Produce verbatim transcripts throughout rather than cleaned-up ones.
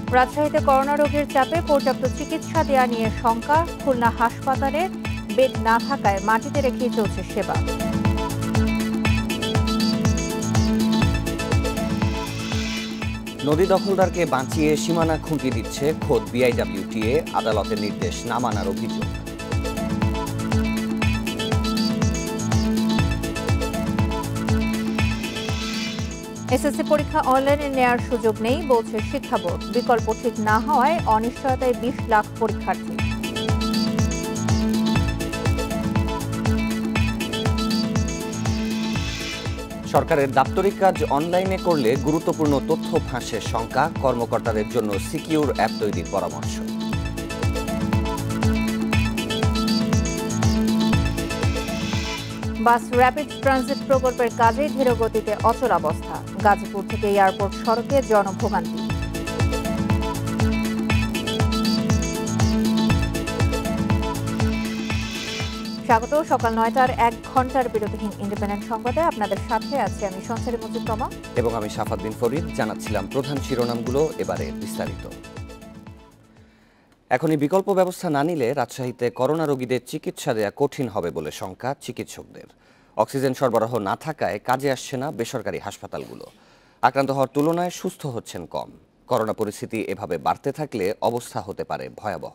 রাজশাহীতে করোনা রোগীর চাপে পর্যাপ্ত চিকিৎসা দেয়া নিয়ে শঙ্কা। খুলনা হাসপাতালে বেড না থাকায় মাটিতে রেখেই চলছে সেবা। নদী দখলদারকে বাঁচিয়ে সীমানা খুঁটি দিচ্ছে খোদ বিআইডব্লিউটিএ, আদালতের নির্দেশ না মানার অভিযোগ। এসএসসি পরীক্ষা অনলাইনে নেওয়ার সুযোগ নেই বলছে শিক্ষা বোর্ড। বিকল্প ঠিক না হওয়ায় অনিশ্চয়তায় বিশ লাখ পরীক্ষার্থী। সরকারের দাপ্তরিক কাজ অনলাইনে করলে গুরুত্বপূর্ণ তথ্য ফাঁসের শঙ্কা। কর্মকর্তাদের জন্য সিকিউর অ্যাপ তৈরির পরামর্শ। বাস র্যাপিড ট্রানজিট প্রকল্পের কাজে ধীরগতিতে অচলাবস্থা। গাজীপুর থেকে এয়ারপোর্ট সড়কে জনভোগান্তি। স্বাগত সকাল নয়টার এক ঘন্টার বিরতিহীন ইন্ডিপেন্ডেন্ট সংবাদে আপনাদের সাথে আছি আমি সঞ্চারী মজিদ তমা এবং আমি সাফাত বিন ফরিদ। জানাচ্ছিলাম প্রধান শিরোনামগুলো, এবারে বিস্তারিত। এখনই বিকল্প ব্যবস্থা না নিলে রাজশাহীতে করোনা রোগীদের চিকিৎসা দেয়া কঠিন হবে বলে শঙ্কা চিকিৎসকদের। অক্সিজেন সরবরাহ না থাকায় কাজে আসছে না বেসরকারি হাসপাতালগুলো। আক্রান্ত হওয়ার তুলনায় সুস্থ হচ্ছেন কম। করোনা পরিস্থিতি এভাবে বাড়তে থাকলে অবস্থা হতে পারে ভয়াবহ।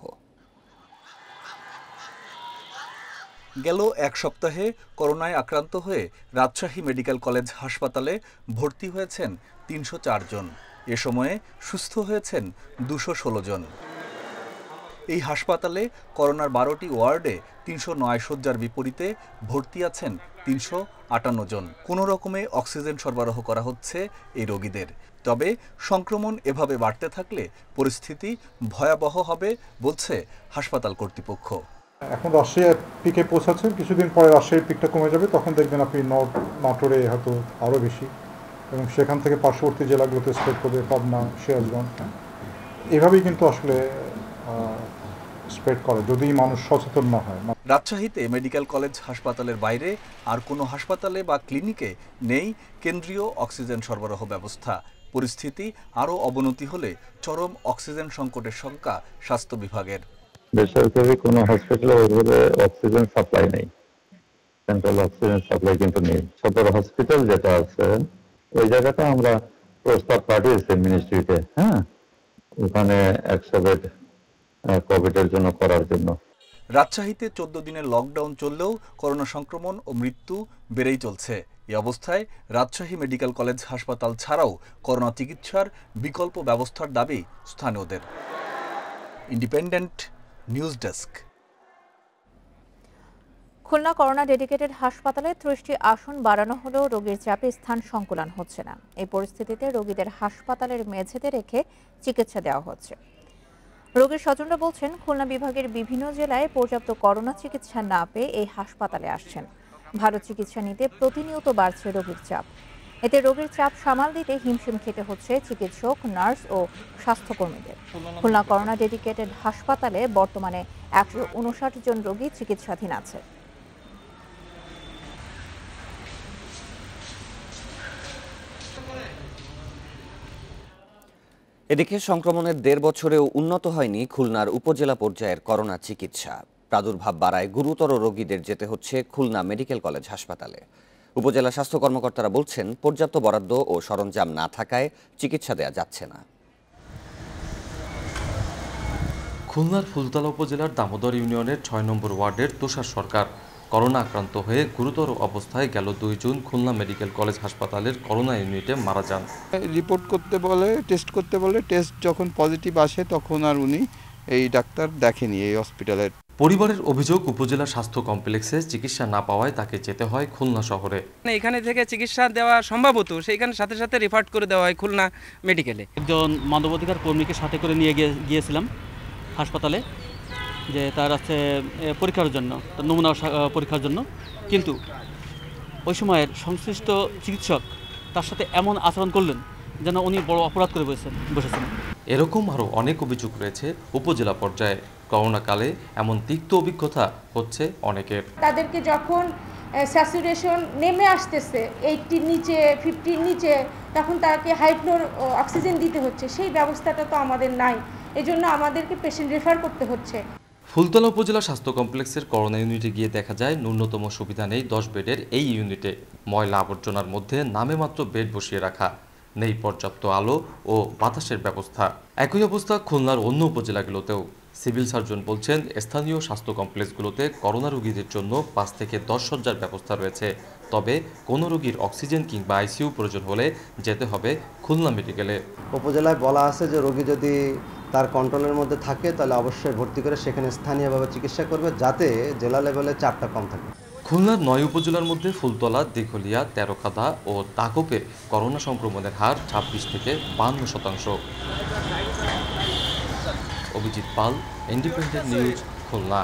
গেল এক সপ্তাহে করোনায় আক্রান্ত হয়ে রাজশাহী মেডিকেল কলেজ হাসপাতালে ভর্তি হয়েছেন তিনশো চার জন। এ সময়ে সুস্থ হয়েছেন দুশো ষোলো জন। এই হাসপাতালে করোনার বারোটি ওয়ার্ডে তিনশো নয় শয্যার বিপরীতে ভর্তি আছেন তিনশো আটান্ন জন। কোনো রকমে অক্সিজেন সরবরাহ করা হচ্ছে এই রোগীদের। তবে সংক্রমণ এভাবে বাড়তে থাকলে পরিস্থিতি ভয়াবহ হবে বলছে হাসপাতাল কর্তৃপক্ষ। এখন রাজশাহী পিকে পৌঁছাচ্ছে, কিছুদিন পরে রাজশাহীর পিকটা কমে যাবে, তখন দেখবেন আপনি নাটোরে হয়তো আরও বেশি, এবং সেখান থেকে পার্শ্ববর্তী জেলাগুলোতে স্প্রেড করবে, পাবনা, সিরাজগঞ্জ। এভাবেই কিন্তু আসলে স্প্রেড করে যদি মানুষ সচেতন না হয়। রাজশাহীতে মেডিকেল কলেজ হাসপাতালের বাইরে আর কোনো হাসপাতালে বা ক্লিনিকে নেই কেন্দ্রীয় অক্সিজেন সরবরাহ ব্যবস্থা। পরিস্থিতি আরও অবনতি হলে চরম অক্সিজেন সংকটের শঙ্কা স্বাস্থ্য বিভাগের। বেসরকারি কোনো হসপিটালে ওইভাবে অক্সিজেন সাপ্লাই নেই, সেন্ট্রাল অক্সিজেন সাপ্লাই কিন্তু নেই। সদর হসপিটাল যেটা আছে ওই জায়গাটা আমরা প্রস্তাব পাঠিয়েছি মিনিস্ট্রিতে, হ্যাঁ, ওখানে একশো বেড কোভিডের জন্য করার জন্য। রাজশাহীতে চোদ্দ দিনের লকডাউন চললেও করোনা সংক্রমণ ও মৃত্যু বেড়েই চলছে। এই অবস্থায় রাজশাহী মেডিকেল কলেজ হাসপাতাল ছাড়াও করোনা চিকিৎসার বিকল্প ব্যবস্থার দাবি স্থানীয়দের। Independent news desk. Khulna corona dedicated হাসপাতালে ত্রিশটি আসন বাড়ানো হলেও রোগীর চাপে স্থান সংকুলান হচ্ছে না। এই পরিস্থিতিতে রোগীদের হাসপাতালের মেঝেতে রেখে চিকিৎসা দেওয়া হচ্ছে। রোগীর স্বজনরা বলছেন, খুলনা বিভাগের বিভিন্ন জেলায় পর্যাপ্ত করোনা চিকিৎসা না পেয়ে এই হাসপাতালে আসছেন। ভালো চিকিৎসা নিতে প্রতিনিয়ত বাড়ছে রোগীর চাপ। এতে রোগীর চাপ সামাল দিতে হিমশিম খেতে হচ্ছে চিকিৎসক, নার্স ও স্বাস্থ্যকর্মীদের। খুলনা করোনা ডেডিকেটেড হাসপাতালে বর্তমানে একশো উনষাট জন রোগী চিকিৎসাধীন আছে। এদিকে সংক্রমণের দেড় বছরেও উন্নত হয়নি খুলনার উপজেলা পর্যায়ের করোনা চিকিৎসা। প্রাদুর্ভাব বাড়ায় গুরুতর রোগীদের যেতে হচ্ছে খুলনা মেডিকেল কলেজ হাসপাতালে। উপজেলা স্বাস্থ্য কর্মকর্তারা বলছেন, পর্যাপ্ত বরাদ্দ ও সরঞ্জাম না থাকায় চিকিৎসা দেওয়া যাচ্ছে না। খুলনার ফুলতলা উপজেলার দামোদর ইউনিয়নের ছয় নম্বর ওয়ার্ডের তুষার সরকার করোনা আক্রান্ত হয়ে গুরুতর অবস্থায় গেল দুই জুন খুলনা মেডিকেল কলেজ হাসপাতালের করোনা ইউনিটে মারা যান। রিপোর্ট করতে বলে, টেস্ট করতে বলে, টেস্ট যখন পজিটিভ আসে তখন আর উনি এই ডাক্তার দেখেনি এই হসপিটালের। পরিবারের অভিযোগ, উপজেলা স্বাস্থ্য কমপ্লেক্সে চিকিৎসা না পাওয়ায় তাকে যেতে হয় খুলনা শহরে। এখানে থেকে চিকিৎসা দেওয়া সম্ভব হতো, সেইখানে সাথে সাথে রেফার করে দেওয়া হয় খুলনা মেডিকেলে। একজন মানবাধিকার কর্মীকে সাথে করে নিয়ে গিয়েছিলাম হাসপাতালে, যে তার আছে পরীক্ষার জন্য, তার নমুনা পরীক্ষার জন্য, কিন্তু ওই সময়ের সংশ্লিষ্ট চিকিৎসক তার সাথে এমন আচরণ করলেন যেন উনি বড় অপরাধ করে বসেছেন বসেছেন এরকম আরও অনেক অভিযোগ রয়েছে উপজেলা পর্যায়ে। করোনাকালে এমন তিক্ত অভিজ্ঞতা হচ্ছে অনেকের। তাদেরকে যখন স্যাচুরেশন নেমে আসতেছে এইটির নিচে ফিফটির নিচে, তখন তাকে হাই ফ্লোর অক্সিজেন দিতে হচ্ছে, সেই ব্যবস্থাটা তো আমাদের নাই, এজন্য আমাদেরকে পেশেন্ট রেফার করতে হচ্ছে। ফুলতলা উপজেলা স্বাস্থ্য কমপ্লেক্সের করোনা ইউনিটে গিয়ে দেখা যায় ন্যূনতম সুবিধা নেই দশ বেডের এই ইউনিটে। ময়লা আবর্জনার মধ্যে নামে মাত্র বেড বসিয়ে রাখা, নেই পর্যাপ্ত আলো ও বাতাসের ব্যবস্থা। একই অবস্থা খুলনার অন্য উপজেলাগুলোতেও। সিভিল সার্জন বলছেন, স্থানীয় স্বাস্থ্য কমপ্লেক্সগুলোতে করোনা রোগীদের জন্য পাঁচ থেকে দশ শয্যার ব্যবস্থা রয়েছে, তবে কোনো রোগীর অক্সিজেন কিংবা আইসিইউ প্রয়োজন হলে যেতে হবে খুলনা মেডিকেলে। উপজেলায় বলা আছে যে রোগী যদি তার কন্ট্রোলের মধ্যে থাকে তাহলে অবশ্যই ভর্তি করে সেখানে স্থানীয়ভাবে চিকিৎসা করবে, যাতে জেলা লেভেলে চাপটা কম থাকে। খুলনার নয় উপজেলার মধ্যে ফুলতলা, দিঘলিয়া, তেরোখাদা ও তাকপে করোনা সংক্রমণের হার ছাব্বিশ থেকে বান্ন শতাংশ। Abhijit Pal, independent news, Khulna.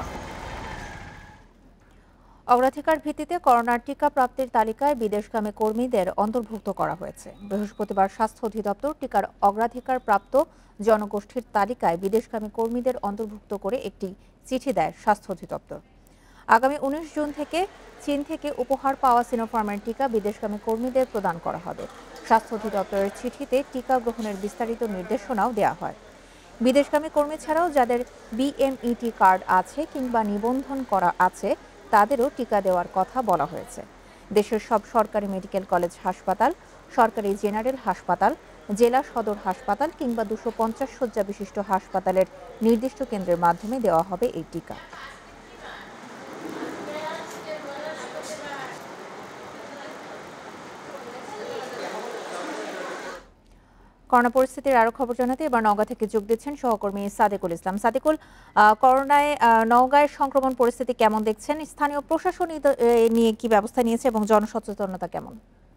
অগ্রাধিকার ভিত্তিতে করোনার টিকা প্রাপ্তির তালিকায় বিদেশগামী কর্মীদের অন্তর্ভুক্ত করা হয়েছে। বৃহস্পতিবার স্বাস্থ্য অধিদপ্তর টিকার অগ্রাধিকার প্রাপ্ত জনগোষ্ঠীর তালিকায় বিদেশগামী কর্মীদের অন্তর্ভুক্ত করে একটি চিঠি দেয় স্বাস্থ্য অধিদপ্তর। আগামী উনিশ জুন থেকে চীন থেকে উপহার পাওয়া সিনোফার্মের টিকা বিদেশগামী কর্মীদের প্রদান করা হবে। স্বাস্থ্য অধিদপ্তরের চিঠিতে টিকা গ্রহণের বিস্তারিত নির্দেশনাও দেওয়া হয়। বিদেশগামী কর্মী ছাড়াও যাদের বিএমইটি কার্ড আছে কিংবা নিবন্ধন করা আছে তাদেরও টিকা দেওয়ার কথা বলা হয়েছে। দেশের সব সরকারি মেডিকেল কলেজ হাসপাতাল, সরকারি জেনারেল হাসপাতাল, জেলা সদর হাসপাতাল কিংবা দুশো পঞ্চাশ শয্যা বিশিষ্ট হাসপাতালের নির্দিষ্ট কেন্দ্রের মাধ্যমে দেওয়া হবে এই টিকা। করোনা পরিস্থিতির আরো খবর জানাতে এবার নওগাঁ থেকে যোগ দিচ্ছেন সহকর্মী সাদেকুল ইসলাম। সাদেকুল, করোনায় নওগাঁর সংক্রমণ পরিস্থিতি কেমন দেখছেন? স্থানীয় প্রশাসন নিয়ে কি ব্যবস্থা নিয়েছে এবং জনসচেতনতা কেমন?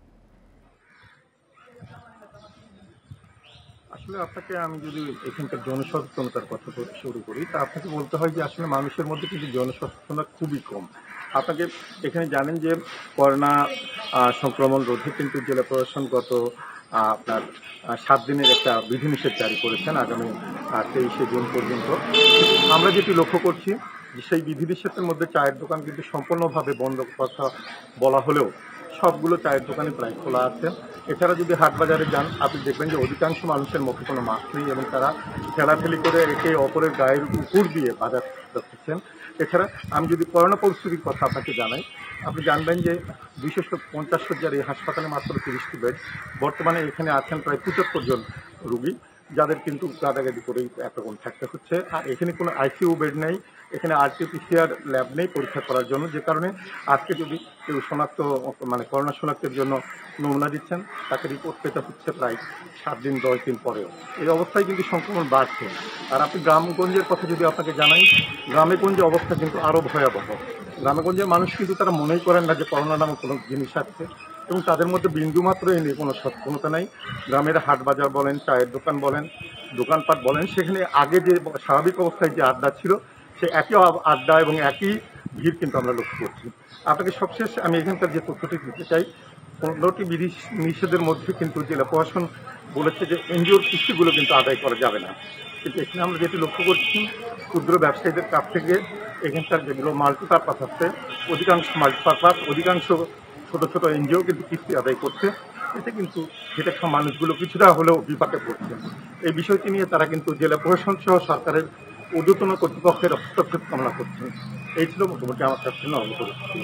আসলে আপনাকে আমি যদি এখানকার জনসচেতনতার কথা শুরু করি, তা আপনাকে বলতে হয় যে আসলে মানুষের মধ্যে কিন্তু জনসচেতনতা খুবই কম। আপনাকে এখানে জানেন যে করোনা সংক্রমণ রোধে কিন্তু জেলা প্রশাসন গত আপনার সাত দিনের একটা বিধিনিষেধ জারি করেছেন আগামী তেইশে জুন পর্যন্ত। আমরা যেটি লক্ষ্য করছি যে সেই বিধিনিষেধের মধ্যে চায়ের দোকান কিন্তু সম্পূর্ণভাবে বন্ধ কথা বলা হলেও সবগুলো চায়ের দোকানে প্রায় খোলা আছে। এছাড়া যদি হাট বাজারে যান আপনি দেখবেন যে অধিকাংশ মানুষের মুখে কোনো মাস্ক নেই এবং তারা ঠেলাঠেলি করে একে অপরের গায়ের উপর দিয়ে বাজার করছেন। এছাড়া আমি যদি করোনা পরিস্থিতির কথা আপনাকে জানাই, আপনি জানবেন যে দুইশো পঞ্চাশ শয্যার এই হাসপাতালে মাত্র তিরিশটি বেড, বর্তমানে এখানে আছেন প্রায় পঁচাত্তর জন রোগী, যাদের কিন্তু গাদাগাদি করেই এতক্ষণ থাকতে হচ্ছে। আর এখানে কোনো আইসিইউ বেড নেই, এখানে আরটিপিসিআর ল্যাব নেই পরীক্ষা করার জন্য, যে কারণে আজকে যদি কেউ শনাক্ত মানে করোনা শনাক্তের জন্য নমুনা দিচ্ছেন তাকে রিপোর্ট পেতে হচ্ছে প্রায় সাত দিন দশ দিন পরেও। এই অবস্থায় কিন্তু সংক্রমণ বাড়ছে। আর আপনি গ্রামগঞ্জের কথা যদি আপনাকে জানাই, গ্রামে গঞ্জে অবস্থা কিন্তু আরও ভয়াবহ। গ্রামেগঞ্জের মানুষ কিন্তু তারা মনেই করেন না যে করোনা নামক কোনো জিনিস আছে এবং তাদের মধ্যে বিন্দুমাত্র এই নিয়ে কোনো সচেতনতা নেই। গ্রামের হাট বাজার বলেন, চায়ের দোকান বলেন, দোকানপাট বলেন, সেখানে আগে যে স্বাভাবিক অবস্থায় যে আড্ডা ছিল সে একই আড্ডা এবং একই ভিড় কিন্তু আমরা লক্ষ্য করছি। আপনাকে সবশেষ আমি এখানকার যে তথ্যটি দিতে চাই, পনেরোটি বিধি নিষেধের মধ্যে কিন্তু জেলা প্রশাসন বলেছে যে এনজিওর কিস্তিগুলো কিন্তু আদায় করা যাবে না। কিন্তু এখানে আমরা যেটি লক্ষ্য করছি, ক্ষুদ্র ব্যবসায়ীদের কাছ থেকে এখানকার যেগুলো মাল্টিপারপাস আছে, অধিকাংশ মাল্টিপারপাস অধিকাংশ ছোট ছোট এনজিও কিন্তু কিস্তি আদায় করছে। এতে কিন্তু খেটে খাওয়া মানুষগুলো কিছুটা হলেও বিপাকে পড়ছে। এই বিষয়টি নিয়ে তারা কিন্তু জেলা প্রশাসন সহ সরকারের ঊর্ধ্বতন কর্তৃপক্ষের হস্তক্ষেপ কামনা করছেন। এই ছিল মোটামুটি আমার কাছে নগর পরিস্থিতি।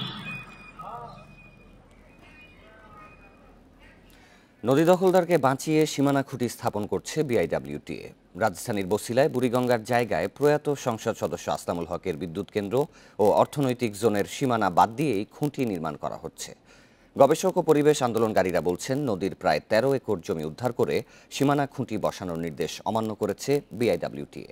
নদী দখলদারকে বাঁচিয়ে সীমানা খুঁটি স্থাপন করছে বিআইডব্লিউটিএ। রাজধানীর বছিলায় বুড়িগঙ্গার জায়গায় প্রয়াত সংসদ সদস্য আসলামুল হকের বিদ্যুৎ কেন্দ্র ও অর্থনৈতিক জোনের সীমানা বাদ দিয়েই খুঁটি নির্মাণ করা হচ্ছে। গবেষক ও পরিবেশ আন্দোলনকারীরা বলছেন, নদীর প্রায় তেরো একর জমি উদ্ধার করে সীমানা খুঁটি বসানোর নির্দেশ অমান্য করেছে বিআইডব্লিউটিএ।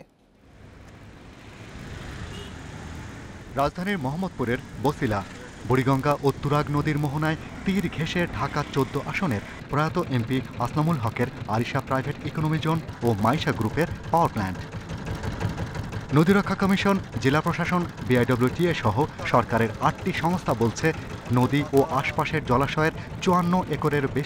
রাজধানীর মোহাম্মদপুরের বছিলা বুড়িগঙ্গা ও তুরাগ নদীর মোহনায় তীর ঘেঁষে ঢাকা চোদ্দ আসনের প্রয়াত এমপি আসলামুল হকের আরিশা প্রাইভেট ইকোনমি জোন ও মাইশা গ্রুপের পাওয়ার প্ল্যান্ট। নদীরক্ষা কমিশন, জেলা প্রশাসন, বিআইডব্লিউটিএ সহ সরকারের আটটি সংস্থা বলছে, নদী ও আশপাশের জলাশয়ের চুয়ান্ন একরের বেশি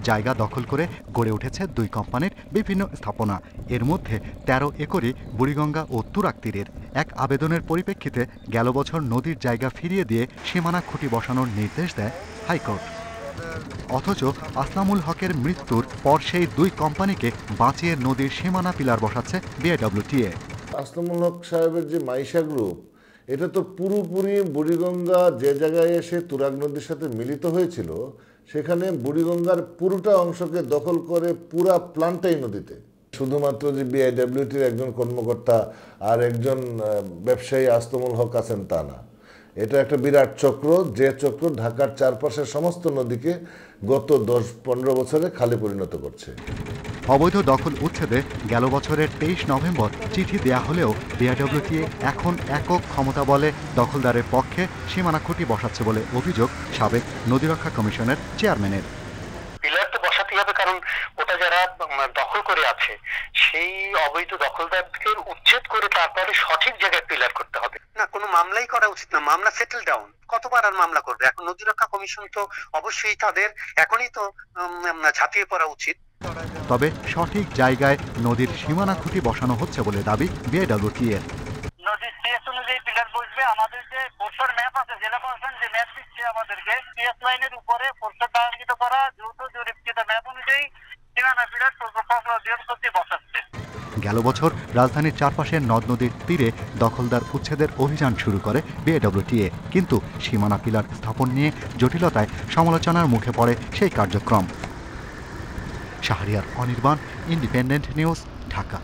জায়গা দখল করে গড়ে উঠেছে দুই কোম্পানির বিভিন্ন স্থাপনা। এর মধ্যে তেরো একরই বুড়িগঙ্গা ও তুরাগ তীরের। এক আবেদনের পরিপ্রেক্ষিতে গেল বছর নদীর জায়গা ফিরিয়ে দিয়ে সীমানা খুঁটি বসানোর নির্দেশ দেয় হাইকোর্ট। অথচ আসনামুল হকের মৃত্যুর পর সেই দুই কোম্পানিকে বাঁচিয়ে নদীর সীমানা পিলার বসাচ্ছে বিআইডব্লিউটিএ। আসনামুল হক সাহেবের যে মাইশা গ্রুপ, এটা তো পুরোপুরি বুড়িগঙ্গা যে জায়গায় এসে তুরাগ নদীর সাথে মিলিত হয়েছিল, সেখানে বুড়িগঙ্গার পুরোটা অংশকে দখল করে পুরা প্লান্টাই নদীতে। শুধুমাত্র যে বিআইডব্লিউটির একজন কর্মকর্তা আর একজন ব্যবসায়ী আসনামুল হক আছেন তা না, এটা একটা বিরাট চক্র, যে চক্র ঢাকার চারপাশের সমস্ত নদীকে গত দশ পনেরো বছরে খালি পরিণত করছে। অবৈধ দখল উচ্ছেদে গেল বছরের তেইশ নভেম্বর চিঠি দেয়া হলেও বিআইডব্লিউটিএ এখন একক ক্ষমতা বলে দখলদারের পক্ষে সীমানা খুঁটি বসাচ্ছে বলে অভিযোগ সাবেক নদীরক্ষা কমিশনের চেয়ারম্যানের। পিলার তো বসাতেই হবে, কারণ ওটা যারা দখল করে আছে সেই অবৈধ দখলদারকে উচ্ছেদ করে তারপরে সঠিক জায়গায় পিলার করতে হবে। না, কোনো মামলাই করা উচিত না, মামলা সেটেল ডাউন। কতবার আর মামলা করবে? এখন নদীরক্ষা কমিশন তো অবশ্যই তাদের এখনই তো ঝাঁপিয়ে পড়া উচিত। তবে সঠিক জায়গায় নদীর সীমানা খুঁটি বসানো হচ্ছে বলে দাবি বিআইডব্লিউটিএর। নদীর সিএস অনুযায়ী পিলার বসবে। আমাদের যে পোস্টার ম্যাপ আছে, জেলা প্রশাসন যে ম্যাপ দিচ্ছে আমাদেরকে, সিএস লাইনের উপরে পোস্টার দাঁড়িত করা দ্রুত জরিপকৃত ম্যাপ অনুযায়ী সীমানা পিলার দিয়ে বসাচ্ছে। গেল বছর রাজধানীর চারপাশের নদ নদীর তীরে দখলদার উচ্ছেদের অভিযান শুরু করে বিআইডব্লিউটিএ, কিন্তু সীমানা পিলার স্থাপন নিয়ে জটিলতায় সমালোচনার মুখে পড়ে সেই কার্যক্রম। Shahriar Anirban, independent news, Dhaka.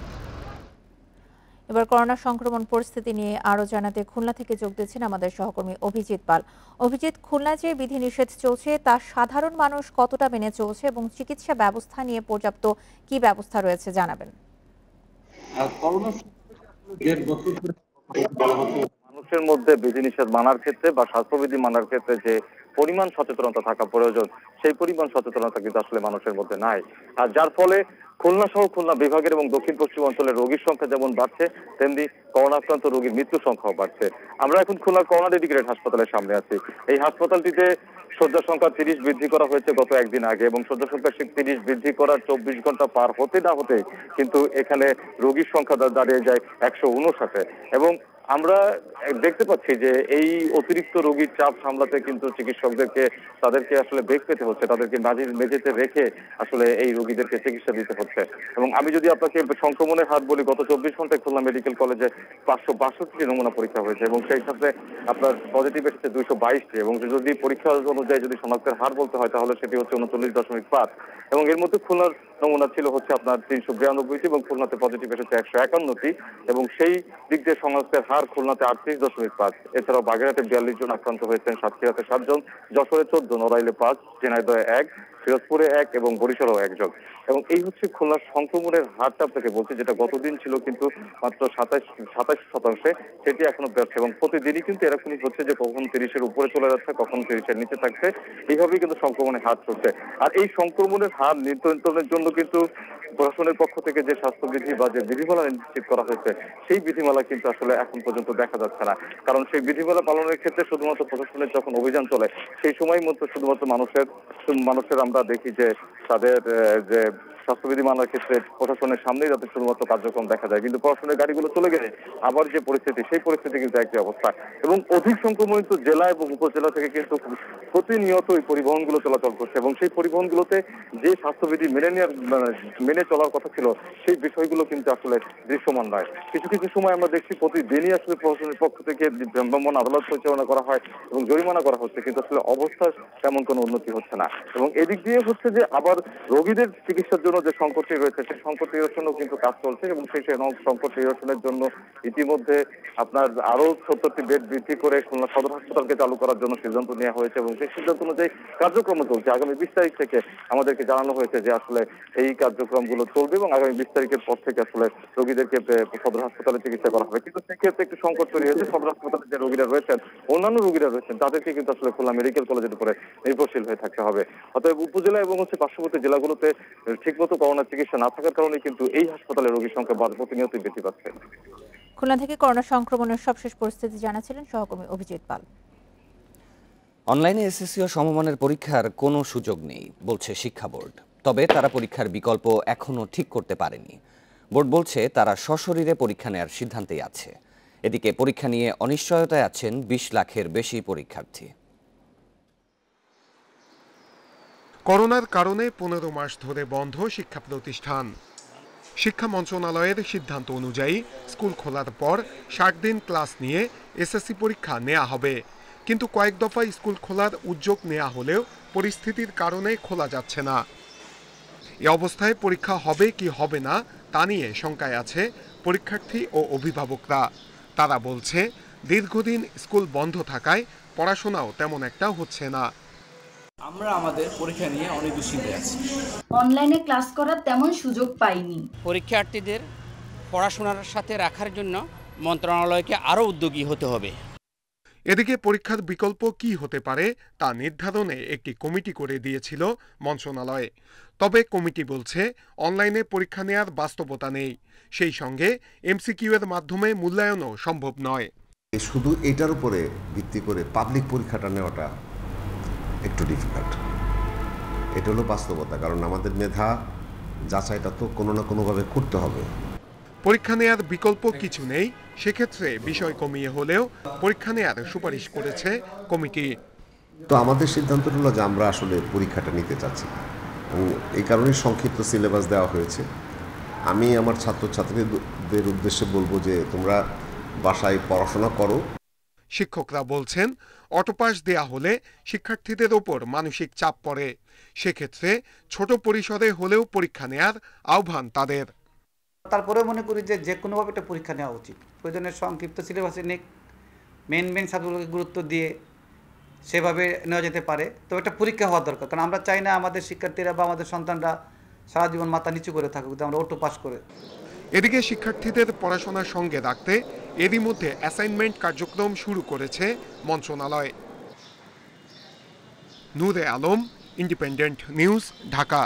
এবার করোনা সংক্রমণ পরিস্থিতি নিয়ে আরো জানাতে খুলনা থেকে যোগ দিচ্ছেন আমাদের সহকর্মী অভিজিৎ পাল। অভিজিৎ, খুলনা যে বিধিনিষেধ চলছে তা সাধারণ মানুষ কতটা মেনে চলছে এবং চিকিৎসা ব্যবস্থা নিয়ে পর্যাপ্ত কি ব্যবস্থা রয়েছে জানাবেন। মানুষের মধ্যে বিধিনিষেধ মানার ক্ষেত্রে বা স্বাস্থ্যবিধি মানার ক্ষেত্রে যে পরিমাণ সচেতনতা থাকা প্রয়োজন, সেই পরিমাণ সচেতনতা কিন্তু আসলে মানুষের মধ্যে নাই। আর যার ফলে খুলনা সহ খুলনা বিভাগের এবং দক্ষিণ পশ্চিম অঞ্চলের রোগীর সংখ্যা যেমন বাড়ছে, তেমনি করোনা আক্রান্ত রোগীর মৃত্যুর সংখ্যাও বাড়ছে। আমরা এখন খুলনার করোনা ডেডিকেটেড হাসপাতালের সামনে আছি। এই হাসপাতালটিতে শয্যা সংখ্যা তিরিশ বৃদ্ধি করা হয়েছে গত একদিন আগে, এবং শয্যা সংখ্যা তিরিশ বৃদ্ধি করার চব্বিশ ঘন্টা পার হতে না হতে কিন্তু এখানে রোগীর সংখ্যা দাঁড়িয়ে যায় একশো উনষাটে। এবং আমরা দেখতে পাচ্ছি যে এই অতিরিক্ত রোগীর চাপ সামলাতে কিন্তু চিকিৎসকদেরকে তাদেরকে আসলে বেগ পেতে হচ্ছে, তাদেরকে মাঝে মেঝেতে রেখে আসলে এই রোগীদেরকে চিকিৎসা দিতে হচ্ছে। এবং আমি যদি আপনাকে সংক্রমণের হার বলি, গত চব্বিশ ঘন্টায় খুলনা মেডিকেল কলেজে পাঁচশো বাষট্টি নমুনা পরীক্ষা হয়েছে, এবং সেই সাথে আপনার পজিটিভ এসেছে দুইশো বাইশটি, এবং যদি পরীক্ষা অনুযায়ী যদি শনাক্তের হার বলতে হয় তাহলে সেটি হচ্ছে উনচল্লিশ দশমিক পাঁচ। এবং এর মধ্যে খুলনার নমুনা ছিল হচ্ছে আপনার তিনশো বিরানব্বইটি, এবং খুলনাতে পজিটিভ এসেছে একশো একান্নটি, এবং সেই দিক দিয়ে শনাক্তের হার খুলনাতে আটত্রিশ দশমিক পাঁচ। এছাড়াও বাগেরহাটে বিয়াল্লিশ জন আক্রান্ত হয়েছেন, সাতক্ষীরাতে সাতজন, যশোরে চোদ্দ, নড়াইলে পাঁচ, ঝিনাইদহে এক, পিরোজপুরে এক এবং বরিশালেও একজন। এবং এই হচ্ছে খুলনার সংক্রমণের হারটা আপনাকে বলছি, যেটা গতদিন ছিল কিন্তু মাত্র সাতাশ সাতাশ শতাংশে, সেটি এখনো বেড়েছে। এবং প্রতিদিনই কিন্তু এরকমই হচ্ছে যে কখন তিরিশের উপরে চলে যাচ্ছে, কখন তিরিশের নিচে থাকছে, এইভাবেই কিন্তু সংক্রমণের হার চলছে। আর এই সংক্রমণের হার নিয়ন্ত্রণের জন্য কিন্তু প্রশাসনের পক্ষ থেকে যে স্বাস্থ্যবিধি বা যে বিধিমালা নিশ্চিত করা হয়েছে, সেই বিধিমালা কিন্তু আসলে এখন পর্যন্ত দেখা যাচ্ছে না। কারণ সেই বিধিমালা পালনের ক্ষেত্রে শুধুমাত্র প্রশাসনের যখন অভিযান চলে, সেই সময় মধ্যে শুধুমাত্র মানুষের মানুষের আমরা দেখি যে তাদের যে স্বাস্থ্যবিধি মানার ক্ষেত্রে প্রশাসনের সামনেই যাতে শুধুমাত্র কার্যক্রম দেখা যায়, কিন্তু প্রশাসনের গাড়িগুলো চলে গেলে আবার যে পরিস্থিতি, সেই পরিস্থিতি কিন্তু একই অবস্থা। এবং অধিক সংক্রমণিত জেলা এবং উপজেলা থেকে কিন্তু প্রতিনিয়ত এই পরিবহনগুলো চলাচল করছে, এবং সেই পরিবহনগুলোতে যে স্বাস্থ্যবিধি মেনে নেওয়ার মেনে চলার কথা ছিল, সেই বিষয়গুলো কিন্তু আসলে দৃশ্যমান নয়। কিছু কিছু সময় আমরা দেখছি প্রতিদিনই আসলে প্রশাসনের পক্ষ থেকে ভ্রাম্যমাণ আদালত পরিচালনা করা হয় এবং জরিমানা করা হচ্ছে, কিন্তু আসলে অবস্থা তেমন কোনো উন্নতি হচ্ছে না। এবং এদিক দিয়ে হচ্ছে যে আবার রোগীদের চিকিৎসার জন্য যে সংকটটি রয়েছে, সেই সংকট নিরসনেও কিন্তু কাজ চলছে, এবং সেই সংকট নিরসনের জন্য ইতিমধ্যে আপনার আরো সত্তরটি বেড বৃদ্ধি করে খুলনা সদর হাসপাতালকে চালু করার জন্য সিদ্ধান্ত নেওয়া হয়েছে, এবং সেই সিদ্ধান্ত অনুযায়ী কার্যক্রম চলছে। আগামী বিশ তারিখ থেকে আমাদেরকে জানানো হয়েছে যে আসলে এই কার্যক্রমগুলো চলবে, এবং আগামী বিশ তারিখের পর থেকে আসলে রোগীদেরকে সদর হাসপাতালে চিকিৎসা করা হবে। কিন্তু সেক্ষেত্রে একটু সংকট তৈরি হয়েছে, সদর হাসপাতালে যে রোগীরা রয়েছেন, অন্যান্য রোগীরা রয়েছেন, তাদেরকে কিন্তু আসলে খুলনা মেডিকেল কলেজের উপরে নির্ভরশীল হয়ে থাকতে হবে। অতএব উপজেলা এবং হচ্ছে পার্শ্ববর্তী জেলাগুলোতে ঠিকমতো করোনা চিকিৎসা না থাকার কারণে কিন্তু এই হাসপাতালে রোগীর সংখ্যা প্রতিনিয়তই বৃদ্ধি পাচ্ছে। খুলনা থেকে করোনা সংক্রমণের সবশেষ পরিস্থিতি জানাচ্ছিলেন সহকর্মী অভিজিৎ পাল। অনলাইনে এসএসসি ও সমমানের পরীক্ষার কোনো সুযোগ নেই বলছে শিক্ষা বোর্ড। তবে তারা পরীক্ষার বিকল্প এখনও ঠিক করতে পারেনি। বোর্ড বলছে তারা সশরীরে পরীক্ষা নেওয়ার সিদ্ধান্তেই আছে। এদিকে পরীক্ষা নিয়ে অনিশ্চয়তায় আছেন বিশ লাখের বেশি পরীক্ষার্থী। করোনার কারণে পনেরো মাস ধরে বন্ধ শিক্ষা প্রতিষ্ঠান। শিক্ষা মন্ত্রণালয়ের সিদ্ধান্ত অনুযায়ী স্কুল খোলার পর ষাট দিন ক্লাস নিয়ে এসএসসি পরীক্ষা নেওয়া হবে। কিন্তু কয়েক দফায় স্কুল খোলার উদ্যোগ নেওয়া হলেও পরিস্থিতির কারণে খোলা যাচ্ছে না। এ অবস্থায় পরীক্ষা হবে কি হবে না তা নিয়ে শঙ্কায় আছে পরীক্ষার্থী ও অভিভাবকরা। তারা বলছে দীর্ঘদিন স্কুল বন্ধ থাকায় পড়াশোনাও তেমন একটা হচ্ছে না। আমরা আমাদের পরীক্ষা নিয়ে অনেক দুশ্চিন্তায় আছি। অনলাইনে ক্লাস করার তেমন সুযোগ পাইনি। পরীক্ষার্থীদের পড়াশোনার সাথে রাখার জন্য মন্ত্রণালয়কে আরও উদ্যোগী হতে হবে। এদিকে পরীক্ষার বিকল্প কি হতে পারে তা নির্ধারণে একটি কমিটি করে দিয়েছিল মন্ত্রণালয়। তবে কমিটি বলছে অনলাইনে পরীক্ষা নেওয়ার বাস্তবতা নেই, সেই সঙ্গে এমসিকিউ এর মাধ্যমে মূল্যায়নও সম্ভব নয়। শুধু এটার উপরে ভিত্তি করে পাবলিক পরীক্ষাটা নেওয়াটা একটু ডিফিকাল্ট। এটা হলো বাস্তবতা, কারণ আমাদের মেধা যাচাইটা তো কোনো না কোনোভাবে করতে হবে। পরীক্ষা নেওয়ার বিকল্প কিছু নেই, সেক্ষেত্রে বিষয় কমিয়ে হলেও পরীক্ষা নেওয়ার সুপারিশ করেছে কমিটি। তো আমাদের সিদ্ধান্ত হলো যে আমরা আসলে পরীক্ষাটা নিতে চাচ্ছি, এই কারণে সংক্ষিপ্ত সিলেবাস দেওয়া হয়েছে। আমি আমার ছাত্রছাত্রীদের উদ্দেশ্যে বলবো যে তোমরা বাসায় পড়াশোনা করো। শিক্ষকরা বলছেন অটোপাস দেয়া হলে শিক্ষার্থীদের ওপর মানসিক চাপ পড়ে, সেক্ষেত্রে ছোট পরিসরে হলেও পরীক্ষা নেওয়ার আহ্বান তাদের। তারপরে মনে করি যে যে কোনোভাবে একটা পরীক্ষা নেওয়া উচিত। প্রয়োজনে সংক্ষিপ্ত সিলেবাসে নিক, মেন মেন সাবজেক্টগুলোকে গুরুত্ব দিয়ে সেভাবে নেওয়া যেতে পারে। তবে একটা পরীক্ষা হওয়ার দরকার, কারণ আমরা চাই না আমাদের শিক্ষার্থীরা বা আমাদের সন্তানরা সারা জীবন মাথা নিচু করে থাকুক, আমরা অটো পাস করে। এদিকে শিক্ষার্থীদের পড়াশোনার সঙ্গে রাখতে এরই মধ্যে অ্যাসাইনমেন্ট কার্যক্রম শুরু করেছে মন্ত্রণালয়। Nure Alam, independent news, Dhaka.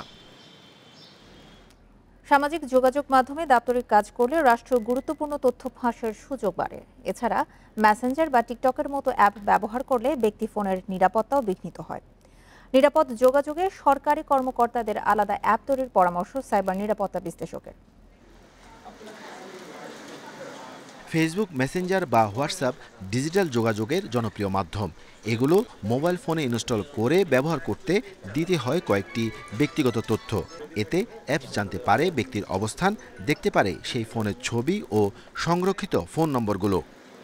সামাজিক যোগাযোগ মাধ্যমে দাপ্তরিক কাজ করলে রাষ্ট্র গুরুত্বপূর্ণ তথ্য ফাঁসের সুযোগ বাড়ে। এছাড়া মেসেঞ্জার বা টিকটকের মতো অ্যাপ ব্যবহার করলে ব্যক্তি ফোনের নিরাপত্তাও বিঘ্নিত হয়। নিরাপদ যোগাযোগে সরকারি কর্মকর্তাদের আলাদা অ্যাপ তৈরির পরামর্শ সাইবার নিরাপত্তা বিশ্লেষকের। ফেসবুক, মেসেঞ্জার বা হোয়াটসঅ্যাপ ডিজিটাল যোগাযোগের জনপ্রিয় মাধ্যম। এগুলো মোবাইল ফোনে ইনস্টল করে ব্যবহার করতে দিতে হয় কয়েকটি ব্যক্তিগত তথ্য। এতে অ্যাপস জানতে পারে ব্যক্তির অবস্থান, দেখতে পারে সেই ফোনের ছবি ও সংরক্ষিত ফোন নম্বরগুলো।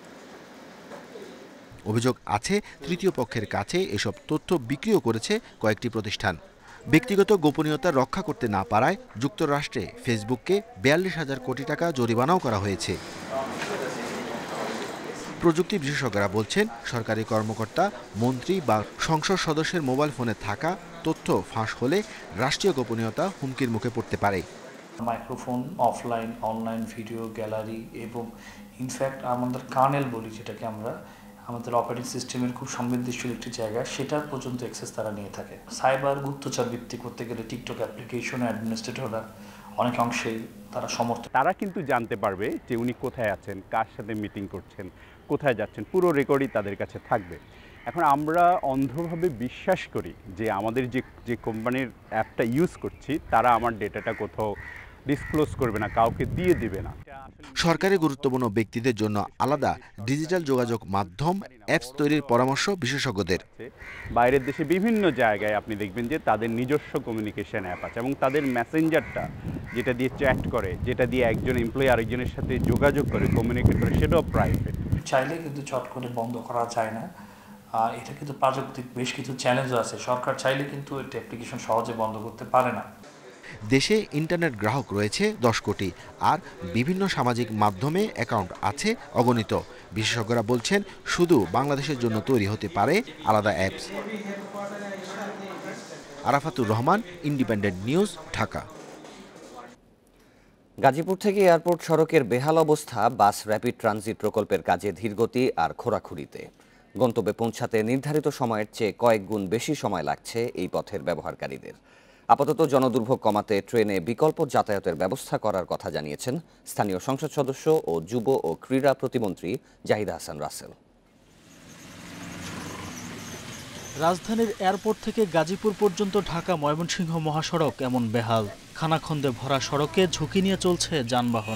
অভিযোগ আছে তৃতীয় পক্ষের কাছে এসব তথ্য বিক্রিও করেছে কয়েকটি প্রতিষ্ঠান। ব্যক্তিগত গোপনীয়তা রক্ষা করতে না পারায় যুক্তরাষ্ট্রে ফেসবুককে বিয়াল্লিশ হাজার কোটি টাকা জরিমানাও করা হয়েছে। প্রযুক্তি বিশেষজ্ঞরা বলছেন সরকারি কর্মকর্তা, মন্ত্রী বা সংসদ সদস্যের মোবাইল ফোনে থাকা তথ্য ফাঁস হলে রাষ্ট্রীয় গোপনীয়তা হুমকির মুখে পড়তে পারে। Microphone, offline, online video gallery এবং ইনফ্যাক্ট আমাদের কার্নেল বলি, যেটাকে আমরা আমাদের অপারেটিং সিস্টেমের খুব সংবেদনশীল একটি জায়গা, সেটার পর্যন্ত অ্যাক্সেস তারা নিয়ে থাকে। সাইবার গুপ্তচর ভিত্তি করতে গেলে টিকটক অ্যাপ্লিকেশন অ্যাডমিনিস্ট্রেটররা অনেক অংশেই তারা সমর্থন। তারা কিন্তু জানতে পারবে যে উনি কোথায় আছেন, কার সাথে মিটিং করছেন, কোথায় যাচ্ছেন, পুরো রেকর্ডই তাদের কাছে থাকবে। এখন আমরা অন্ধভাবে বিশ্বাস করি যে আমাদের যে যে কোম্পানির অ্যাপটা ইউজ করছি তারা আমার ডেটাটা কোথাও ডিসক্লোজ করবে না, কাউকে দিয়ে দিবে না। সরকারি গুরুত্বপূর্ণ ব্যক্তিদের জন্য আলাদা ডিজিটাল যোগাযোগ মাধ্যম অ্যাপস তৈরির পরামর্শ বিশেষজ্ঞদের। বাইরের দেশে বিভিন্ন জায়গায় আপনি দেখবেন যে তাদের নিজস্ব কমিউনিকেশন অ্যাপ আছে এবং তাদের মেসেঞ্জারটা যেটা দিয়ে চ্যাট করে, যেটা দিয়ে একজন এমপ্লয়ি আরেকজনের সাথে যোগাযোগ করে, কমিউনিকেট করে, সেটাও প্রাইভেট। চাইলে কিন্তু চট করে বন্ধ করা যায় না। এটা কিন্তু প্রাযুক্তিক বেশ কিছু চ্যালেঞ্জও আছে। সরকার চাইলে কিন্তু এটা অ্যাপ্লিকেশন সহজে বন্ধ করতে পারে না। দেশে ইন্টারনেট গ্রাহক রয়েছে দশ কোটি, আর বিভিন্ন সামাজিক মাধ্যমে অ্যাকাউন্ট আছে অগণিত। বিশেষজ্ঞরা বলছেন শুধু বাংলাদেশের জন্য তৈরি হতে পারে আলাদা apps. Arafatur Rahman, independent news, Dhaka. Gazipur থেকে এয়ারপোর্ট সড়কের বেহাল অবস্থা বাস র্যাপিড ট্রানজিট প্রকল্পের কাজে ধীরগতি আর খোঁড়াখুড়িতে। গন্তব্যে পৌঁছাতে নির্ধারিত সময়ের চেয়ে কয়েক গুণ বেশি সময় লাগছে এই পথের ব্যবহারকারীদের। আপাতত জনদুর্ভোগ কমাতে ট্রেনে বিকল্প যাতায়াতের ব্যবস্থা করার কথা জানিয়েছেন স্থানীয় সংসদ সদস্য ও যুব ও ক্রীড়া প্রতিমন্ত্রী জাহিদ হাসান রাসেল। রাজধানীর এয়ারপোর্ট থেকে গাজীপুর পর্যন্ত ঢাকা ময়মনসিংহ মহাসড়ক এমন বেহাল। খানাখন্দে ভরা সড়কে ঝুঁকি নিয়ে চলছে যানবাহন।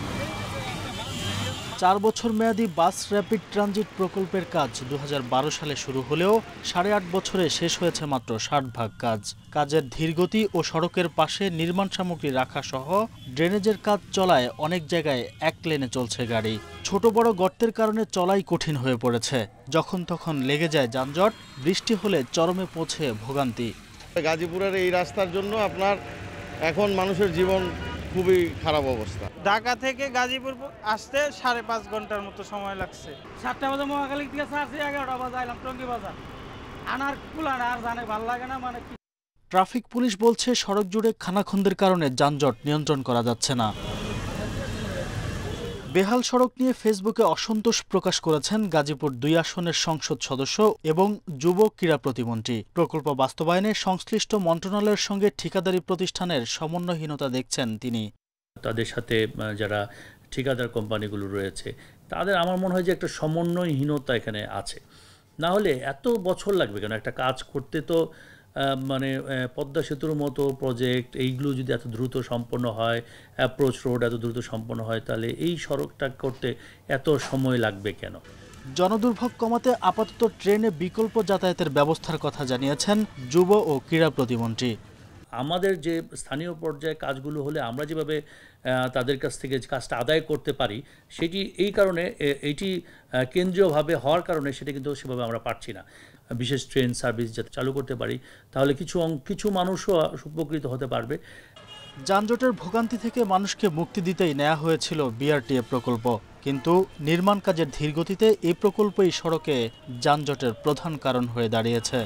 চার বছর মেয়াদী বাস র্যাপিড ট্রানজিট প্রকল্পের কাজ দু হাজার বারো সালে শুরু হলেও সাড়ে আট বছরে শেষ হয়েছে মাত্র ষাট ভাগ কাজ। কাজের ধীরগতি ও সড়কের পাশে নির্মাণ সামগ্রী রাখা সহ ড্রেনেজের কাজ চলায় অনেক জায়গায় এক লেনে চলছে গাড়ি। ছোট বড় গর্তের কারণে চলাই কঠিন হয়ে পড়েছে। যখন তখন লেগে যায় যানজট, বৃষ্টি হলে চরমে পৌঁছে ভোগান্তি। গাজীপুরের এই রাস্তার জন্য আপনার এখন মানুষের জীবন খুবই খারাপ অবস্থা। ঢাকা থেকে গাজীপুর আসতে সাড়ে পাঁচ ঘন্টার মতো সময় লাগছে। সাতটা বাজে মহাখালী থেকে আসছি, এগারোটা বাজে আইলাম টঙ্গী বাজার। আনার কুলান আর জানে ভাল লাগে না। মানে ট্রাফিক পুলিশ বলছে সড়ক জুড়ে খানাখন্দের কারণে যানজট নিয়ন্ত্রণ করা যাচ্ছে না। বেহাল সড়ক নিয়ে ফেসবুকে অসন্তোষ প্রকাশ করেছেন গাজীপুর দুই আসনের সংসদ সদস্য এবং যুব ক্রীড়া প্রতিমন্ত্রী। প্রকল্প বাস্তবায়নে সংশ্লিষ্ট মন্ত্রণালয়ের সঙ্গে ঠিকাদারি প্রতিষ্ঠানের সমন্বয়হীনতা দেখছেন তিনি। তাদের সাথে যারা ঠিকাদার কোম্পানিগুলো রয়েছে তাদের আমার মনে হয় যে একটা সমন্বয়হীনতা এখানে আছে। না হলে এত বছর লাগবে কেন একটা কাজ করতে? তো মানে পদ্মা সেতুর মতো প্রজেক্ট এইগুলো যদি এত দ্রুত সম্পন্ন হয়, অ্যাপ্রোচ রোড এত দ্রুত সম্পন্ন হয়, তাহলে এই সড়কটা করতে এত সময় লাগবে কেন? জনদুর্ভোগ কমাতে আপাতত ট্রেনে বিকল্প যাতায়াতের ব্যবস্থার কথা জানিয়েছেন যুব ও ক্রীড়া প্রতিমন্ত্রী। আমাদের যে স্থানীয় পর্যায়ে কাজগুলো হলে আমরা যেভাবে তাদের কাছ থেকে কাজটা আদায় করতে পারি, সেটি এই কারণে এটি কেন্দ্রীয়ভাবে হওয়ার কারণে সেটা কিন্তু সেভাবে আমরা পারছি না। বিশেষ ট্রেন সার্ভিস যাতে চালু করতে পারি, তাহলে কিছু কিছু মানুষও উপকৃত হতে পারবে। যানজটের ভোগান্তি থেকে মানুষকে মুক্তি দিতেই নেওয়া হয়েছিল বিআরটিএ প্রকল্প, কিন্তু নির্মাণ কাজের ধীরগতিতে এই প্রকল্পই সড়কে যানজটের প্রধান কারণ হয়ে দাঁড়িয়েছে।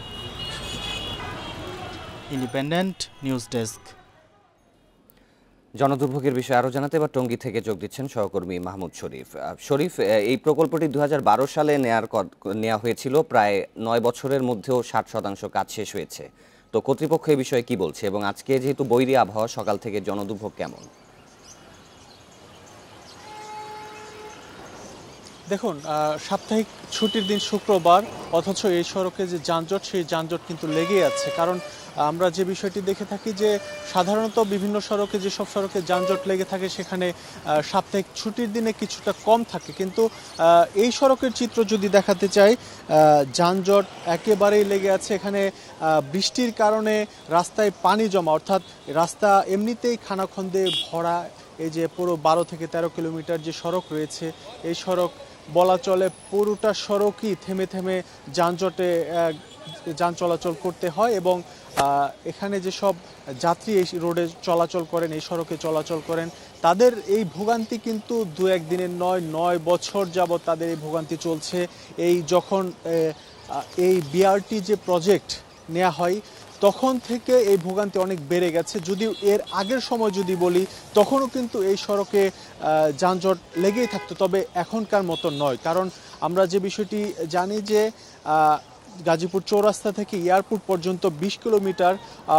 Independent news desk. জনদুর্ভোগের বিষয়ে আরও জানাতে এবার টঙ্গী থেকে যোগ দিচ্ছেন সহকর্মী মাহমুদ শরীফ। শরীফ, এই প্রকল্পটি দু হাজার বারো সালে নেয়ার নেওয়া হয়েছিল, প্রায় নয় বছরের মধ্যেও ষাট শতাংশ কাজ শেষ হয়েছে। তো কর্তৃপক্ষ এই বিষয়ে কি বলছে, এবং আজকে যেহেতু বৈরী আবহাওয়া, সকাল থেকে জনদুর্ভোগ কেমন? দেখুন, সাপ্তাহিক ছুটির দিন শুক্রবার, অথচ এই সড়কে যে যানজট, সেই যানজট কিন্তু লেগেই আছে। কারণ আমরা যে বিষয়টি দেখে থাকি যে সাধারণত বিভিন্ন সড়কে যেসব সড়কে যানজট লেগে থাকে সেখানে সাপ্তাহিক ছুটির দিনে কিছুটা কম থাকে, কিন্তু এই সড়কের চিত্র যদি দেখাতে চাই, যানজট একেবারেই লেগে আছে। এখানে বৃষ্টির কারণে রাস্তায় পানি জমা, অর্থাৎ রাস্তা এমনিতেই খানাখন্দে ভরা। এই যে পুরো বারো থেকে তেরো কিলোমিটার যে সড়ক রয়েছে, এই সড়ক বলা চলে পুরোটা সড়কই থেমে থেমে যানজটে যান চলাচল করতে হয়, এবং এখানে যেসব যাত্রী এই রোডে চলাচল করেন, এই সড়কে চলাচল করেন, তাদের এই ভোগান্তি কিন্তু দু একদিনের নয়, নয় বছর যাবৎ তাদের এই ভোগান্তি চলছে। এই যখন এই বিআরটি যে প্রজেক্ট নেওয়া হয় তখন থেকে এই ভোগান্তি অনেক বেড়ে গেছে। যদিও এর আগের সময় যদি বলি, তখনও কিন্তু এই সড়কে যানজট লেগেই থাকতো, তবে এখনকার মতো নয়। কারণ আমরা যে বিষয়টি জানি যে গাজীপুর চৌরাস্তা থেকে এয়ারপোর্ট পর্যন্ত বিশ কিলোমিটার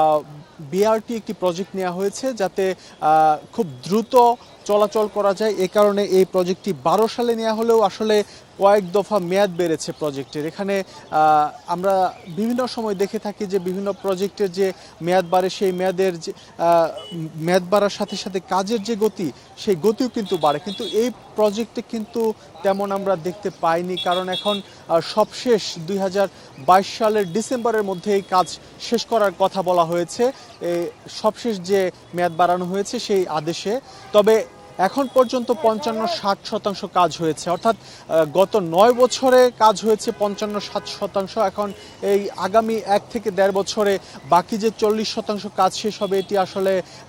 বিআরটি একটি প্রজেক্ট নেওয়া হয়েছে, যাতে খুব দ্রুত চলাচল করা যায়। এ কারণে এই প্রজেক্টটি বারো সালে নেওয়া হলেও আসলে কয়েক দফা মেয়াদ বেড়েছে প্রজেক্টের। এখানে আমরা বিভিন্ন সময় দেখে থাকি যে বিভিন্ন প্রজেক্টের যে মেয়াদ বাড়ে, সেই মেয়াদের যে মেয়াদ বাড়ার সাথে সাথে কাজের যে গতি, সেই গতিও কিন্তু বাড়ে। কিন্তু এই প্রজেক্টে কিন্তু তেমন আমরা দেখতে পাইনি, কারণ এখন সবশেষ দুই হাজার বাইশ সালের ডিসেম্বরের মধ্যে এই কাজ শেষ করার কথা বলা হয়েছে, সবশেষ যে মেয়াদ বাড়ানো হয়েছে সেই আদেশে। তবে এখন পর্যন্ত পঞ্চান্ন ষাট শতাংশ কাজ হয়েছে, অর্থাৎ গত নয় বছরে কাজ হয়েছে পঞ্চান্ন ষাট শতাংশ। এখন এই আগামী এক থেকে দেড় বছরে বাকি যে চল্লিশ শতাংশ কাজ শেষ হবে, এটি আসলে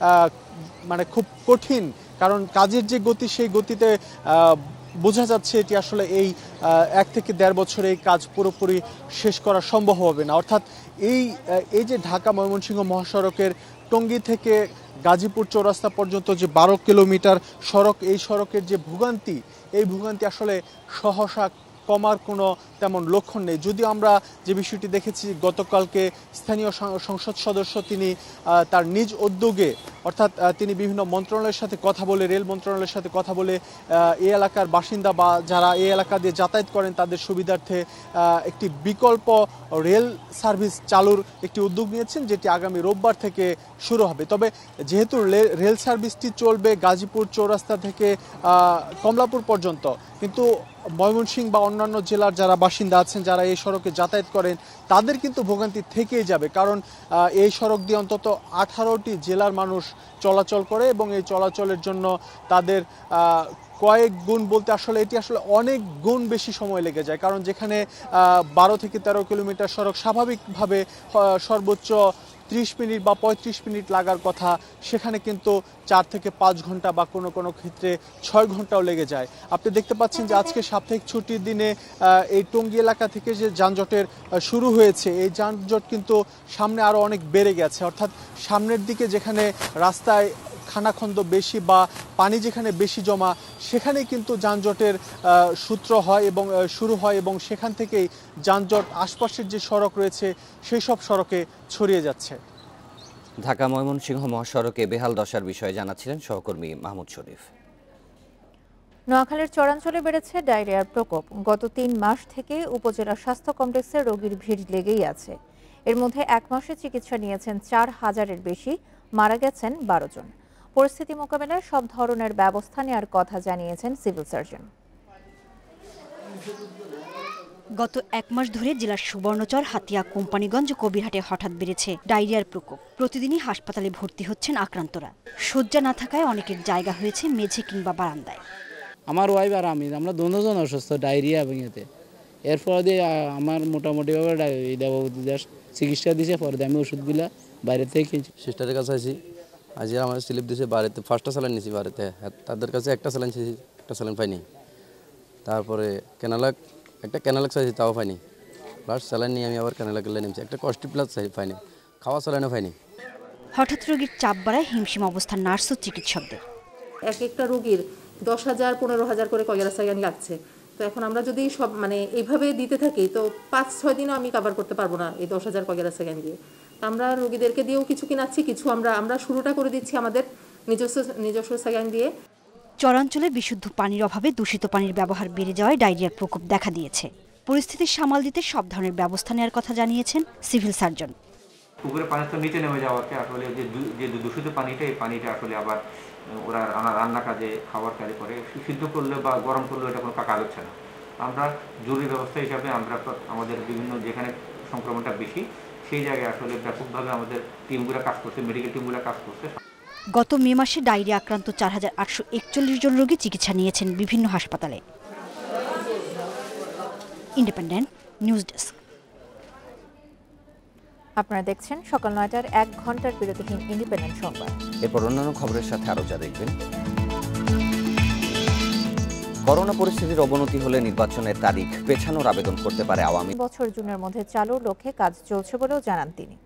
মানে খুব কঠিন, কারণ কাজের যে গতি, সেই গতিতে বোঝা যাচ্ছে এটি আসলে এই এক থেকে দেড় বছরে এই কাজ পুরোপুরি শেষ করা সম্ভব হবে না। অর্থাৎ এই এই যে ঢাকা ময়মনসিংহ মহাসড়কের টঙ্গী থেকে গাজীপুর চৌরাস্তা পর্যন্ত যে বারো কিলোমিটার সড়ক, এই সড়কের যে ভোগান্তি, এই ভোগান্তি আসলে সহসা কমার কোনো তেমন লক্ষণ নেই। যদিও আমরা যে বিষয়টি দেখেছি, গতকালকে স্থানীয় সংসদ সদস্য তিনি তার নিজ উদ্যোগে অর্থাৎ তিনি বিভিন্ন মন্ত্রণালয়ের সাথে কথা বলে রেল মন্ত্রণালয়ের সাথে কথা বলে এই এলাকার বাসিন্দা বা যারা এই এলাকা দিয়ে যাতায়াত করেন তাদের সুবিধার্থে একটি বিকল্প রেল সার্ভিস চালুর একটি উদ্যোগ নিয়েছেন, যেটি আগামী রোববার থেকে শুরু হবে। তবে যেহেতু রেল সার্ভিসটি চলবে গাজীপুর চৌরাস্তা থেকে কমলাপুর পর্যন্ত, কিন্তু ময়মনসিংহ বা অন্যান্য জেলার যারা বাসিন্দা আছেন যারা এই সড়কে যাতায়াত করেন তাদের কিন্তু ভোগান্তি থেকেই যাবে, কারণ এই সড়ক দিয়ে অন্তত আঠারোটি জেলার মানুষ চলাচল করে এবং এই চলাচলের জন্য তাদের কয়েক গুণ বলতে আসলে এটি আসলে অনেক গুণ বেশি সময় লেগে যায়। কারণ যেখানে বারো থেকে তেরো কিলোমিটার সড়ক স্বাভাবিকভাবে সর্বোচ্চ ত্রিশ মিনিট বা পঁয়ত্রিশ মিনিট লাগার কথা, সেখানে কিন্তু চার থেকে পাঁচ ঘন্টা বা কোনো কোনো ক্ষেত্রে ছয় ঘন্টাও লেগে যায়। আপনি দেখতে পাচ্ছেন যে আজকে সাপ্তাহিক ছুটির দিনে এই টঙ্গী এলাকা থেকে যে যানজটের শুরু হয়েছে, এই যানজট কিন্তু সামনে আরও অনেক বেড়ে গেছে। অর্থাৎ সামনের দিকে যেখানে রাস্তায় খানাখন্দ বেশি বা পানি যেখানে বেশি জমা, সেখানে কিন্তু যানজটের সূত্র হয় এবং শুরু হয় এবং সেখান থেকেই যানজট আশপাশের যে সড়ক রয়েছে সেই সব সড়কে ছড়িয়ে যাচ্ছে। ঢাকা ময়মনসিংহ মহাসড়কে বেহাল দশার বিষয়ে জানাচ্ছিলেন সহকর্মী মাহমুদ শরীফ। নোয়াখালীর চরাঞ্চলে বেড়েছে ডায়রিয়ার প্রকোপ। গত তিন মাস থেকে উপজেলা স্বাস্থ্য কমপ্লেক্সে রোগীর ভিড় লেগেই আছে। এর মধ্যে এক মাসে চিকিৎসা নিয়েছেন চার হাজারের বেশি, মারা গেছেন বারো জন। পরিস্থিতি মোকাবেলায় সব ধরনের ব্যবস্থা নেওয়ার কথা জানিয়েছেন সিভিল সার্জন। গত এক মাস ধরে জেলার সুবর্ণচর, হাতিয়া, কোম্পানিগঞ্জ ও কবিরহাটে হঠাৎ বেড়েছে ডায়রিয়ার প্রকোপ। প্রতিদিনই হাসপাতালে ভর্তি হচ্ছেন আক্রান্তরা। শয্যা না থাকায় অনেকের জায়গা হয়েছে মেঝে কিংবা বারান্দায়। আমার ওয়াইফ আর আমি আমরা দুজন অসুস্থ ডায়রিয়া এবং এতে এর ফলে আমার মোটামুটিভাবে চিকিৎসা দিয়েছে। পরে আমি ওষুধগুলা বাইরে থেকে কিনছি। সিস্টারের কাছে আছি, আজ আমার স্লিপ দিয়েছে বাড়িতে, ফার্স্টটা স্যালাইন নিয়েছি বাড়িতে, তাদের কাছে একটা স্যালাইন ছিল, একটা স্যালাইন পাইনি। তারপরে ক্যানালাক একটা ক্যানালাক চাইছি, তাও পাইনি। লাস্ট স্যালাইন নিয়ে আমি আবার ক্যানালাক নিয়েছি, একটা কস্টি প্লাস চাই পাইনি, খাওয়া স্যালাইনও পাইনি। হঠাৎ রোগীর চাপ বাড়ায় হিমশিম অবস্থান নার্স ও চিকিৎসকদের। এক একটা রোগীর দশ হাজার পনেরো হাজার করে কয়লা স্যালাইন লাগছে। তো এখন আমরা যদি সব মানে এইভাবে দিতে থাকি তো পাঁচ ছয় দিনও আমি কভার করতে পারবো না এই দশ হাজার কয়লা স্যালাইন দিয়ে। আমরা রোগীদেরকে দিয়েও কিছু কিনাচ্ছি, কিছু আমরা আমরা শুরুটা করে দিচ্ছি আমাদের নিজস্ব নিজস্ব স্যালাইন দিয়ে। চরাঞ্চলে বিশুদ্ধ পানির অভাবে দূষিত পানির ব্যবহার বেড়ে যাওয়ায় ডায়রিয়ার প্রকোপ দেখা দিয়েছে। পরিস্থিতি সামাল দিতে সব ধরনের ব্যবস্থা নেওয়ার কথা জানিয়েছেন সিভিল সার্জন। পুকুরের পানি তো নিচে নেমে যাওয়াতে আসলে যে দূষিত পানিটা, এই পানিটা আসলে আবার ওরা রান্না কাজে, খাওয়ার কাজে করে, সিদ্ধ করলে বা গরম করলে এটা কোনো কাজ হচ্ছে না। আমরা জরুরি ব্যবস্থা হিসাবে আমরা আমাদের বিভিন্ন যেখানে সংক্রমণটা বেশি সেই জায়গায় আসলে ব্যাপকভাবে আমাদের টিমগুলো কাজ করছে, মেডিকেল টিমগুলো কাজ করছে। গত মে মাসে ডায়রিয়া আক্রান্ত চার হাজার আটশো একচল্লিশ জন রোগী চিকিৎসা নিয়েছেন বিভিন্ন হাসপাতালে। Independent news desk. আপনারা দেখছেন সকাল নয়টার এক ঘন্টার বিরতিহীন ইন্ডিপেন্ডেন্ট সংবাদ। এরপর অন্যান্য খবরের সাথে আরো যা দেখবেন। করোনা পরিস্থিতির অবনতি হলে নির্বাচনের তারিখ পেছানোর আবেদন করতে পারে আওয়ামী লীগ। বছর জুনের মধ্যে চালুর লক্ষ্যে কাজ চলছে বলেও জানান তিনি।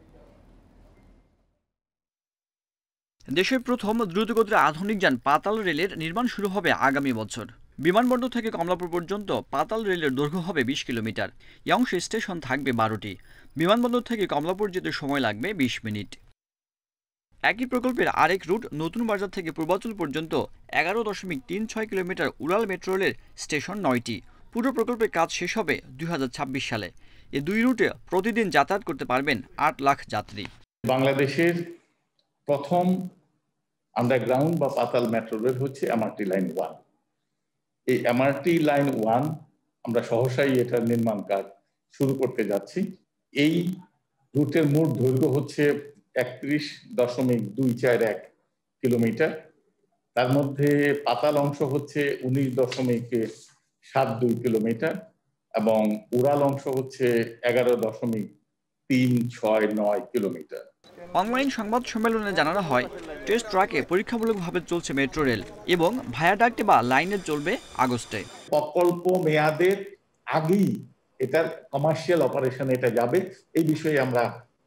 দেশের প্রথম দ্রুতগতির আধুনিক যান পাতাল রেলের নির্মাণ শুরু হবে আগামী বছর। বিমানবন্দর থেকে কমলাপুর পর্যন্ত পাতাল রেলের দৈর্ঘ্য হবে বিশ কিলোমিটার। এই অংশে স্টেশন থাকবে বারোটি। বিমানবন্দর থেকে কমলাপুর যেতে সময় লাগবে বিশ মিনিট। একই প্রকল্পের আরেক রুট নতুন বাজার থেকে পূর্বাচল পর্যন্ত এগারো দশমিক তিন ছয় কিলোমিটার উড়াল মেট্রো রেলের স্টেশন নয়টি। পুরো প্রকল্পের কাজ শেষ হবে দুই হাজার ছাব্বিশ সালে। এ দুই রুটে প্রতিদিন যাতায়াত করতে পারবেন আট লাখ যাত্রী। বাংলাদেশের প্রথম আন্ডারগ্রাউন্ড বা পাতাল মেট্রো রেল হচ্ছে এমআরটি লাইন ওয়ান। এই এমআরটি লাইন ওয়ান আমরা সহসাই এটার নির্মাণ কাজ শুরু করতে যাচ্ছি। এই রুটের মোট দৈর্ঘ্য হচ্ছে একত্রিশ দশমিক দুই চার এক কিলোমিটার। তার মধ্যে পাতাল অংশ হচ্ছে উনিশ দশমিক সাত দুই কিলোমিটার এবং উড়াল অংশ হচ্ছে এগারো দশমিক তিন ছয় নয় কিলোমিটার। অনলাইন সংবাদ সম্মেলনে জানানো হয়, টেস্ট ট্র্যাকে পরীক্ষামূলকভাবে চলছে মেট্রো রেল এবং ভায়াডাক্টে বা লাইনে চলবে আগস্টে। প্রকল্প মেয়াদের আগেই এটার কমার্শিয়াল অপারেশন এটা যাবে, এই বিষয়ে আমরা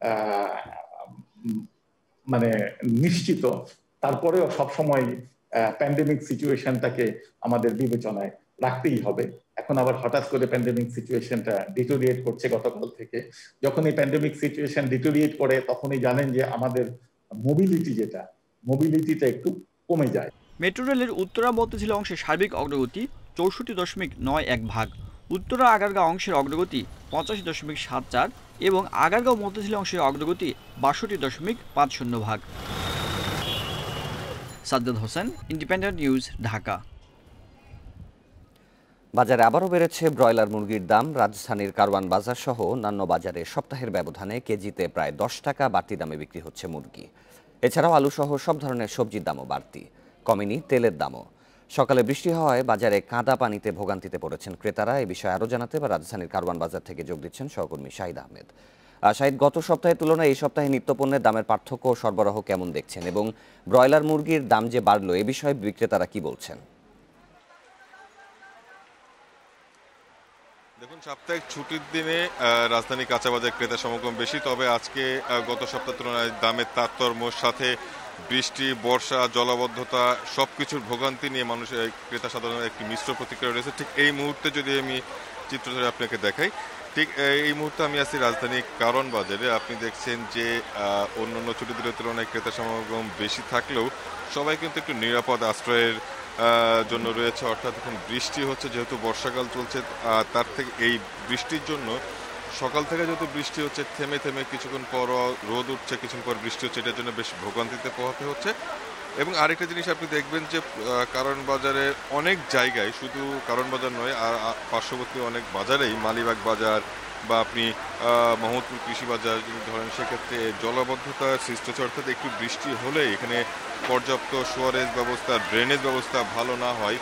মানে নিশ্চিত। তারপরেও সবসময় প্যান্ডেমিক সিচুয়েশনটাকে আমাদের বিবেচনায় রাখতেই হবে। এখন আবার হঠাৎ করে প্যান্ডেমিক সিচুয়েশনটা ডিটোরিয়েট করছে গতকাল থেকে। যখন এই প্যান্ডেমিক সিচুয়েশন ডিটোরিয়েট করে তখনই জানেন যে আমাদের মোবিলিটি যেটা মোবিলিটিটা একটু কমে যায়। মেট্রো রেলের উত্তরা মতিঝিল অংশে সার্বিক অগ্রগতি চৌষট্টি দশমিক নয় এক ভাগ, উত্তরা আগারগাঁও অংশের অগ্রগতি পঁচাশি দশমিক সাত চার এবং আগারগাঁও মতিঝিল অংশের অগ্রগতি বাষট্টি দশমিক পাঁচ শূন্য ভাগ। Sajjad Hossain, independent news, Dhaka. বাজারে আবারও বেড়েছে ব্রয়লার মুরগির দাম। রাজধানীর কারওয়ান বাজার সহ অন্যান্য বাজারে সপ্তাহের ব্যবধানে কেজিতে প্রায় দশ টাকা বাড়তি দামে বিক্রি হচ্ছে মুরগি। এছাড়াও আলু সহ সব ধরনের সবজির দামও বাড়তি, কমেনি তেলের দামও। সকালে বৃষ্টি হওয়ায় বাজারে কাদা পানিতে ভোগান্তিতে পড়েছেন ক্রেতারা। এই বিষয়ে আরও জানাতে বা রাজধানীর কারওয়ান বাজার থেকে যোগ দিচ্ছেন সহকর্মী শাহিদ আহমেদ। শাহিদ, গত সপ্তাহের তুলনায় এই সপ্তাহে নিত্যপণ্যের দামের পার্থক্য সরবরাহ কেমন দেখছেন এবং ব্রয়লার মুরগির দাম যে বাড়লো এ বিষয়ে বিক্রেতারা কি বলছেন? দেখুন, সাপ্তাহিক ছুটির দিনে রাজধানী কাঁচাবাজার ক্রেতা সমাগম বেশি, তবে আজকে গত সপ্তাহের তুলনায় দামের তারতম্যের সাথে বৃষ্টি, বর্ষা, জলাবদ্ধতা সবকিছুর ভোগান্তি নিয়ে মানুষের ক্রেতা সাধারণত একটি মিশ্র প্রতিক্রিয়া রয়েছে। ঠিক এই মুহূর্তে যদি আমি চিত্র ধরে আপনাকে দেখাই, ঠিক এই মুহূর্তে আমি আছি রাজধানী কারওয়ান বাজারে। আপনি দেখছেন যে অন্যান্য ছুটির দিনের তুলনায় ক্রেতা সমাগম বেশি থাকলেও সবাই কিন্তু একটু নিরাপদ আশ্রয়ের জন্য রয়েছে। অর্থাৎ এখন বৃষ্টি হচ্ছে, যেহেতু বর্ষাকাল চলছে, তার থেকে এই বৃষ্টির জন্য সকাল থেকে যেহেতু বৃষ্টি হচ্ছে, থেমে থেমে কিছুক্ষণ পর রোদ উঠছে, কিছুক্ষণ পর বৃষ্টি হচ্ছে, এটার জন্য বেশ ভোগান্তিতে পোহাতে হচ্ছে। এবং আরেকটা জিনিস আপনি দেখবেন যে কারওয়ান বাজারে অনেক জায়গায়, শুধু কারওয়ান বাজার নয়, আর পার্শ্ববর্তী অনেক বাজারেই, মালিবাগ বাজার বা আপনি মোহাম্মদপুর কৃষি বাজার যদি ধরেন, সেক্ষেত্রে জলাবদ্ধতা সৃষ্টি হচ্ছে। অর্থাৎ একটু বৃষ্টি হলে এখানে পর্যাপ্ত সোয়ারেজ ব্যবস্থা, ড্রেনেজ ব্যবস্থা ভালো না হয়,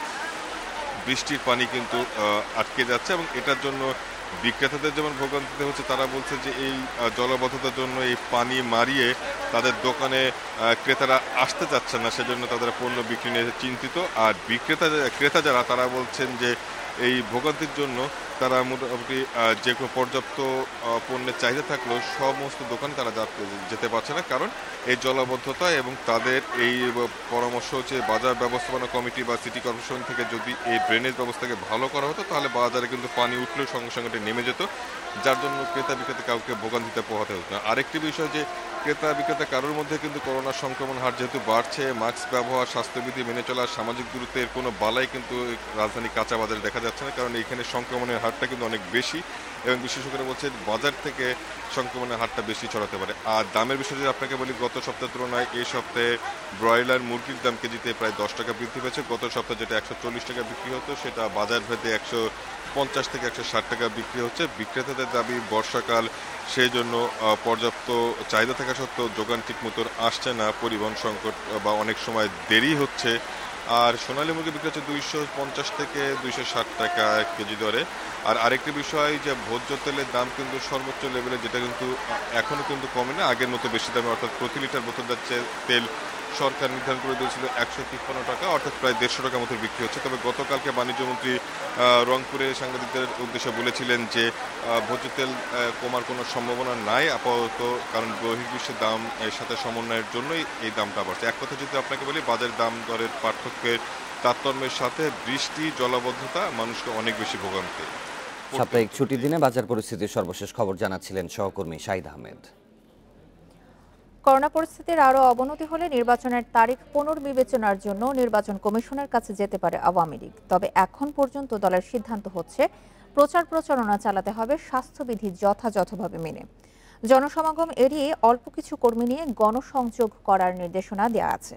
বৃষ্টির পানি কিন্তু আটকে যাচ্ছে এবং এটার জন্য বিক্রেতাদের যেমন ভোগান্তিতে হচ্ছে, তারা বলছে যে এই জলাবদ্ধতার জন্য এই পানি মারিয়ে তাদের দোকানে ক্রেতারা আসতে চাচ্ছে না, সেজন্য তাদের পণ্য বিক্রি নিয়ে চিন্তিত। আর বিক্রেতা ক্রেতা যারা, তারা বলছেন যে এই ভোগান্তির জন্য তারা মোটামুটি যে কোনো পর্যাপ্ত পণ্যের চাহিদা থাকলেও সমস্ত দোকান তারা যেতে পারছে না, কারণ এই জলাবদ্ধতা। এবং তাদের এই পরামর্শ হচ্ছে বাজার ব্যবস্থাপনা কমিটি বা সিটি কর্পোরেশন থেকে যদি এই ড্রেনেজ ব্যবস্থাকে ভালো করা হতো, তাহলে বাজারে কিন্তু পানি উঠলেও সঙ্গে সঙ্গে নেমে যেত, যার জন্য ক্রেতা বিক্রেতা কাউকে ভোগান্তিতে পোহাতে হতো না। আরেকটি বিষয় যে ক্রেতা বিক্রেতা কারোর মধ্যে কিন্তু করোনা সংক্রমণ হার যেহেতু বাড়ছে, মাস্ক ব্যবহার, স্বাস্থ্যবিধি মেনে চলা, সামাজিক দূরত্বের কোনো বালাই কিন্তু রাজধানী কাঁচা বাজারে দেখা যাচ্ছে না, কারণ এখানে সংক্রমণের হারটা কিন্তু অনেক বেশি এবং বিশেষজ্ঞরা বলছে বাজার থেকে সংক্রমণের হারটা বেশি ছড়াতে পারে। আর দামের বিষয়ে যদি আপনাকে বলি, গত সপ্তাহের তুলনায় এই সপ্তাহে ব্রয়লার মুরগির দাম কেজিতে প্রায় দশ টাকা বৃদ্ধি পেয়েছে। গত সপ্তাহে যেটা একশো চল্লিশ টাকা বিক্রি হতো, সেটা বাজার ভেদে একশো পঞ্চাশ থেকে একশো ষাট টাকা বিক্রি হচ্ছে। বিক্রেতাদের দাবি বর্ষাকাল, সেই জন্য পর্যাপ্ত চাহিদা থাকা সত্ত্বেও যোগান ঠিক মতো আসছে না, পরিবহন সংকট বা অনেক সময় দেরি হচ্ছে। আর সোনালী মুরগি বিক্রি হচ্ছে দুইশো পঞ্চাশ থেকে দুইশো ষাট টাকা কেজি দরে। আর আরেকটি বিষয় যে ভোজ্য তেলের দাম কিন্তু সর্বোচ্চ লেভেলে, যেটা কিন্তু এখনও কিন্তু কমে না, আগের মতো বেশি দামে, অর্থাৎ প্রতি লিটার বোতল যাচ্ছে তেল সরকার নির্ধারণ করে দিয়েছিল একশো তিপ্পান্ন টাকা, অর্থাৎ প্রায় দেড়শো টাকার মতো বিক্রি হচ্ছে। তবে গতকালকে বাণিজ্যমন্ত্রী রংপুরে সাংবাদিকদের উদ্দেশ্যে বলেছিলেন যে ভোজ্য তেল কমার কোনো সম্ভাবনা নাই আপাতত, কারণ বহির্বিশ্বের দাম এর সাথে সমন্বয়ের জন্যই এই দামটা বাড়ছে। এক কথা যদি আপনাকে বলি, বাজারের দাম দরের পার্থক্যের তারতম্যের সাথে বৃষ্টি, জলাবদ্ধতা মানুষকে অনেক বেশি ভোগান্তি। সাপ্তাহিক ছুটির দিনে বাজার পরিস্থিতির সর্বশেষ খবর জানাচ্ছিলেন সহকর্মী শাহিদ আহমেদ। করোনা পরিস্থিতির আরও অবনতি হলে নির্বাচনের তারিখ পুনর্বিবেচনার জন্য নির্বাচন কমিশনের কাছে যেতে পারে আওয়ামী লীগ। তবে এখন পর্যন্ত দলের সিদ্ধান্ত হচ্ছে প্রচার প্রচারণা চালাতে হবে স্বাস্থ্যবিধি যথাযথভাবে মেনে। জনসমাগম এড়িয়ে অল্প কিছু কর্মী নিয়ে গণসংযোগ করার নির্দেশনা দেওয়া আছে।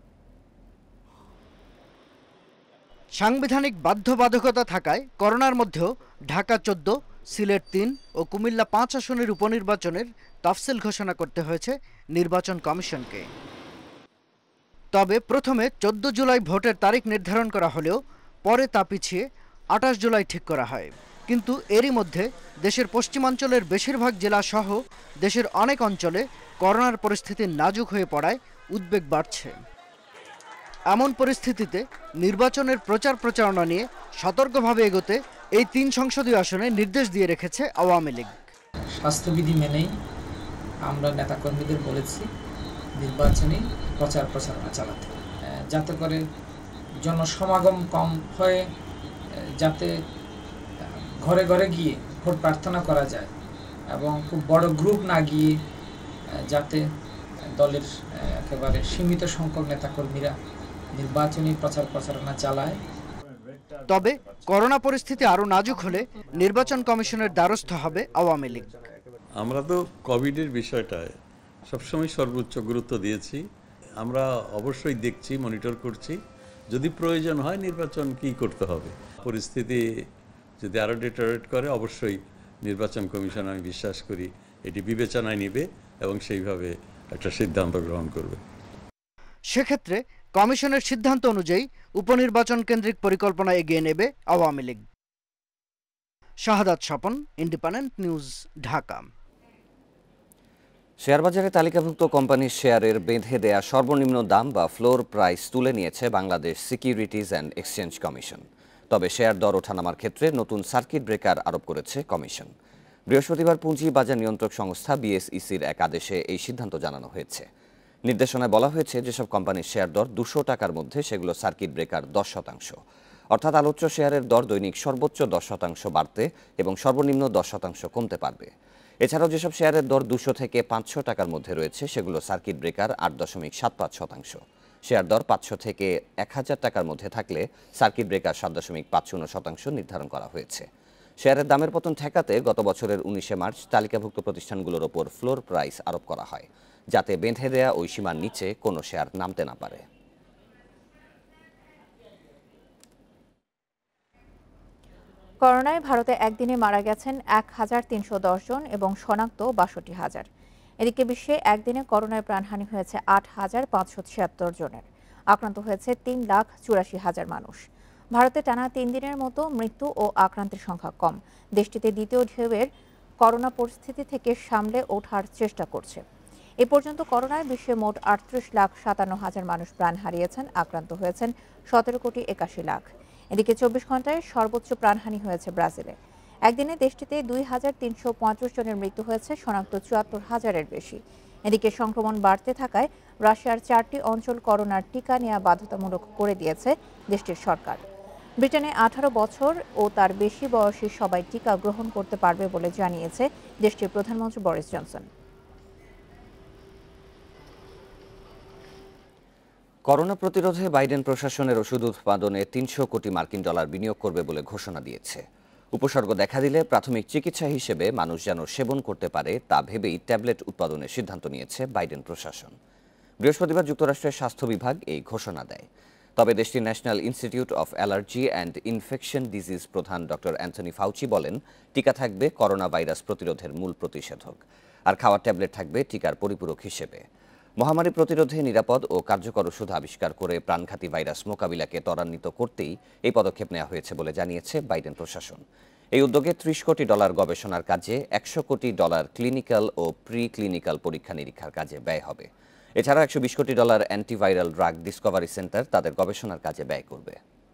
সাংবিধানিক বাধ্যবাধকতা থাকায় করোনার মধ্যেও ঢাকা চোদ্দ, সিলেট তিন ও কুমিল্লা পাঁচ আসনের উপনির্বাচনের তফসিল ঘোষণা করতে হয়েছে নির্বাচন কমিশনকে। তবে প্রথমে চোদ্দ জুলাই ভোটের তারিখ নির্ধারণ করা হলেও পরে তা পিছিয়ে আঠাশ জুলাই ঠিক করা হয়। কিন্তু এরই মধ্যে দেশের পশ্চিমাঞ্চলের বেশিরভাগ জেলা সহ দেশের অনেক অঞ্চলে করোনার পরিস্থিতি নাজুক হয়ে পড়ায় উদ্বেগ বাড়ছে। এমন পরিস্থিতিতে নির্বাচনের প্রচার প্রচারণা নিয়ে সতর্কভাবে এগোতে এই তিন সংসদীয় আসনে নির্দেশ দিয়ে রেখেছে আওয়ামী লীগ। স্বাস্থ্যবিধি মেনেই আমরা নেতাকর্মীদের বলেছি নির্বাচনী প্রচার প্রচারণা চালাতে, যাতে করে জনসমাগম কম হয়ে যাতে ঘরে ঘরে গিয়ে ভোট প্রার্থনা করা যায় এবং খুব বড় গ্রুপ না গিয়ে যাতে দলের একেবারে সীমিত সংখ্যক নেতাকর্মীরা নির্বাচনী প্রচার প্রচারণা চালায়। তবে করোনা পরিস্থিতি আরও নাজুক হলে নির্বাচন কমিশনের দ্বারস্থ হবে আওয়ামী লীগ। আমরা তো কোভিডের বিষয়টায় সবসময় সর্বোচ্চ গুরুত্ব দিয়েছি। আমরা অবশ্যই দেখছি, মনিটর করছি, যদি প্রয়োজন হয় নির্বাচন কি করতে হবে। পরিস্থিতি যদি আরও ডিটারেট করে অবশ্যই নির্বাচন কমিশন আমি বিশ্বাস করি এটি বিবেচনায় নেবে এবং সেইভাবে একটা সিদ্ধান্ত গ্রহণ করবে। সেক্ষেত্রে কমিশনের সিদ্ধান্ত অনুযায়ী উপনির্বাচন কেন্দ্রিক পরিকল্পনা এগিয়ে নেবে Awami league. Shahadat Swapan, independent news, Dhaka. শেয়ারবাজারে তালিকাভুক্ত কোম্পানির শেয়ারের বেঁধে দেয়া সর্বনিম্ন দাম বা ফ্লোর প্রাইস তুলে নিয়েছে Bangladesh securities and exchange commission. তবে শেয়ার দর ওঠানামার ক্ষেত্রে নতুন সার্কিট ব্রেকার আরোপ করেছে কমিশন। বৃহস্পতিবার পুঁজি বাজার নিয়ন্ত্রক সংস্থা বিএসইসির এক আদেশে এই সিদ্ধান্ত জানানো হয়েছে। নির্দেশনায় বলা হয়েছে যেসব কোম্পানির শেয়ার দর দুশো টাকার মধ্যে সেগুলো সার্কিট ব্রেকার দশ শতাংশ, অর্থাৎ আলোচ্য শেয়ারের দর দৈনিক সর্বোচ্চ দশ শতাংশ বাড়তে এবং সর্বনিম্ন দশ শতাংশ কমতে পারবে। এছাড়াও যেসব শেয়ারের দর দুশো থেকে পাঁচশো টাকার মধ্যে রয়েছে সেগুলো সার্কিট ব্রেকার আট দশমিক সাত পাঁচ শতাংশ। শেয়ার দর পাঁচশো থেকে এক হাজার টাকার মধ্যে থাকলে সার্কিট ব্রেকার সাত দশমিক পাঁচ শূন্য শতাংশ নির্ধারণ করা হয়েছে। শেয়ারের দামের পতন ঠেকাতে গত বছরের উনিশে মার্চ তালিকাভুক্ত প্রতিষ্ঠানগুলোর ওপর ফ্লোর প্রাইস আরোপ করা হয়, যাতে বেঁধে দেয়া ওই সীমার নিচে কোনো শেয়ার নামতে না পারে। করোনায় ভারতে একদিনে মারা গেছেন এক হাজার তিনশো দশ জন এবং শনাক্ত বাষট্টি হাজার। এদিকে বিশ্বে একদিনে করোনায় প্রাণহানি হয়েছে আট হাজার পাঁচশো ছিয়াত্তর জনের। আক্রান্ত হয়েছে তিন লাখ চুরাশি হাজার মানুষ। ভারতে টানা তিন দিনের মতো মৃত্যু ও আক্রান্তের সংখ্যা কম। দেশটিতে দ্বিতীয় ঢেউয়ের করোনা পরিস্থিতি থেকে সামলে ওঠার চেষ্টা করছে। এ পর্যন্ত করোনায় বিশ্বে মোট আটত্রিশ লাখ সাতান্ন হাজার মানুষ প্রাণ হারিয়েছেন, আক্রান্ত হয়েছেন সতেরো কোটি একাশি লাখ। এদিকে চব্বিশ ঘন্টায় সর্বোচ্চ প্রাণহানি হয়েছে ব্রাজিলে। একদিনে দেশটিতে দুই হাজার তিনশো পঁয়ত্রিশ জনের মৃত্যু হয়েছে, শনাক্ত চুয়াত্তর হাজারের বেশি। এদিকে সংক্রমণ বাড়তে থাকায় রাশিয়ার চারটি অঞ্চল করোনার টিকা নেওয়া বাধ্যতামূলক করে দিয়েছে দেশটির সরকার। ব্রিটেনে আঠারো বছর ও তার বেশি বয়সী সবাই টিকা গ্রহণ করতে পারবে বলে জানিয়েছে দেশটির প্রধানমন্ত্রী বরিস জনসন। করোনা প্রতিরোধে বাইডেন প্রশাসনের ওষুধ উৎপাদনে তিনশো কোটি মার্কিন ডলার বিনিয়োগ করবে বলে ঘোষণা দিয়েছে। উপসর্গ দেখা দিলে প্রাথমিক চিকিৎসা হিসেবে মানুষ যেন সেবন করতে পারে তা ভেবেই ট্যাবলেট উৎপাদনের সিদ্ধান্ত নিয়েছে বাইডেন প্রশাসন। বৃহস্পতিবার যুক্তরাষ্ট্রের স্বাস্থ্য বিভাগ এই ঘোষণা দেয়। তবে দেশটির national institute of allergy and infection disease প্রধান ডক্টর অ্যান্থনি ফাউচি বলেন, টিকা থাকবে করোনা ভাইরাস প্রতিরোধের মূল প্রতিষেধক, আর খাওয়ার ট্যাবলেট থাকবে টিকার পরিপূরক হিসেবে। মহামারী প্রতিরোধে নিরাপদ ও কার্যকর ওষুধ আবিষ্কার করে প্রাণঘাতী ভাইরাস মোকাবিলাকে ত্বরান্বিত করতেই এই পদক্ষেপ নেওয়া হয়েছে বলে জানিয়েছে বাইডেন প্রশাসন। এই উদ্যোগে ত্রিশ কোটি ডলার গবেষণার কাজে, একশো কোটি ডলার ক্লিনিক্যাল ও প্রি ক্লিনিক্যাল পরীক্ষা নিরীক্ষার কাজে ব্যয় হবে। এছাড়া একশো বিশ কোটি dollar antiviral drug discovery centre তাদের গবেষণার কাজে ব্যয় করবে।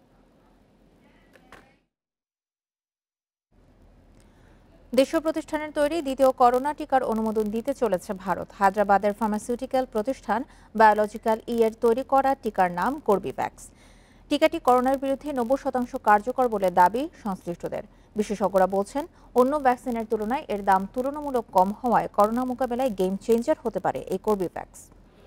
দেশীয় প্রতিষ্ঠানের তৈরি দ্বিতীয় করোনা টিকার অনুমোদন দিতে চলেছে ভারত। হায়দ্রাবাদের ফার্মাসিউটিক্যাল প্রতিষ্ঠান বায়োলজিক্যাল ই এর তৈরি করা টিকার নাম কর্বিভ্যাক্স। টিকাটি করোনার বিরুদ্ধে নব্বই শতাংশ কার্যকর বলে দাবি সংশ্লিষ্টদের। বিশেষজ্ঞরা বলছেন, অন্য ভ্যাকসিনের তুলনায় এর দাম তুলনামূলক কম হওয়ায় করোনা মোকাবেলায় গেম চেঞ্জার হতে পারে এই কর্বিভ্যাক্স।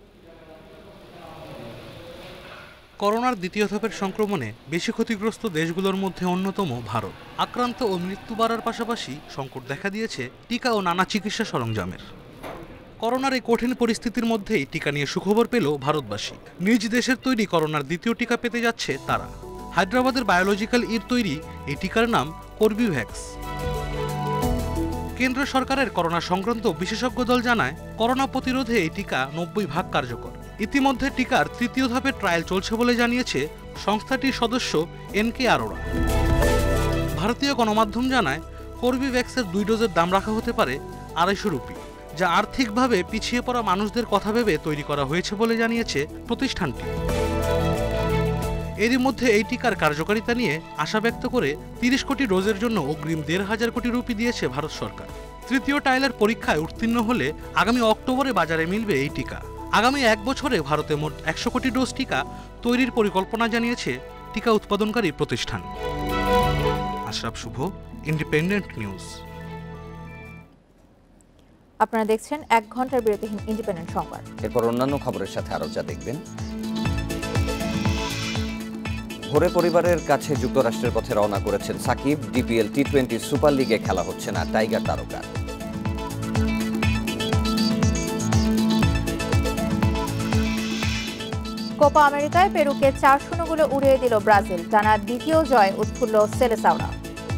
করোনার দ্বিতীয় ধাপের সংক্রমণে বেশি ক্ষতিগ্রস্ত দেশগুলোর মধ্যে অন্যতম ভারত। আক্রান্ত ও মৃত্যু বাড়ার পাশাপাশি সংকট দেখা দিয়েছে টিকা ও নানা চিকিৎসা সরঞ্জামের। করোনার এই কঠিন পরিস্থিতির মধ্যেই টিকা নিয়ে সুখবর পেল ভারতবাসী। নিজ দেশের তৈরি করোনার দ্বিতীয় টিকা পেতে যাচ্ছে তারা। হায়দ্রাবাদের বায়োলজিক্যাল ইর তৈরি এই টিকার নাম কর্বিভ্যাক্স। কেন্দ্র সরকারের করোনা সংক্রান্ত বিশেষজ্ঞ দল জানায়, করোনা প্রতিরোধে এই টিকা নব্বই ভাগ কার্যকর। ইতিমধ্যে টিকার তৃতীয় ধাপের ট্রায়াল চলছে বলে জানিয়েছে সংস্থাটির সদস্য এন কে আরোরা। ভারতীয় গণমাধ্যম জানায়, কর্বিভ্যাক্সের দুই ডোজের দাম রাখা হতে পারে আড়াইশো রুপি, যা আর্থিকভাবে পিছিয়ে পড়া মানুষদের কথা ভেবে তৈরি করা হয়েছে বলে জানিয়েছে প্রতিষ্ঠানটি। এরই মধ্যে এই টিকার কার্যকারিতা নিয়ে আশা ব্যক্ত করে তিরিশ কোটি ডোজের জন্য অগ্রিম দেড় হাজার কোটি রুপি দিয়েছে ভারত সরকার। তৃতীয় ট্রায়ালের পরীক্ষায় উত্তীর্ণ হলে আগামী অক্টোবরে বাজারে মিলবে এই টিকা। আগামী এক বছরে ভারতে মোট একশো কোটি ডোজ টিকা তৈরির পরিকল্পনা জানিয়েছে টিকা উৎপাদনকারী প্রতিষ্ঠান। Ashraf Shuvo, independent news. আপনারা দেখছেন এক ঘন্টার বিরতিহীন ইন্ডিপেন্ডেন্ট সংবাদ। এরপর অন্যান্য খবরের সাথে আরো যা দেখবেন। ভোরে পরিবারের কাছে যুক্তরাষ্ট্রের পথে রওনা করেছেন Shakib. DPL T twenty super লিগে খেলা হচ্ছে না টাইগার তারকা। কোপা আমেরিকায় পেরুকে চার শূন্য গোলে উড়িয়ে দিল ব্রাজিল। টানা দ্বিতীয় জয় উৎফুল্ল সেলেসাওরা।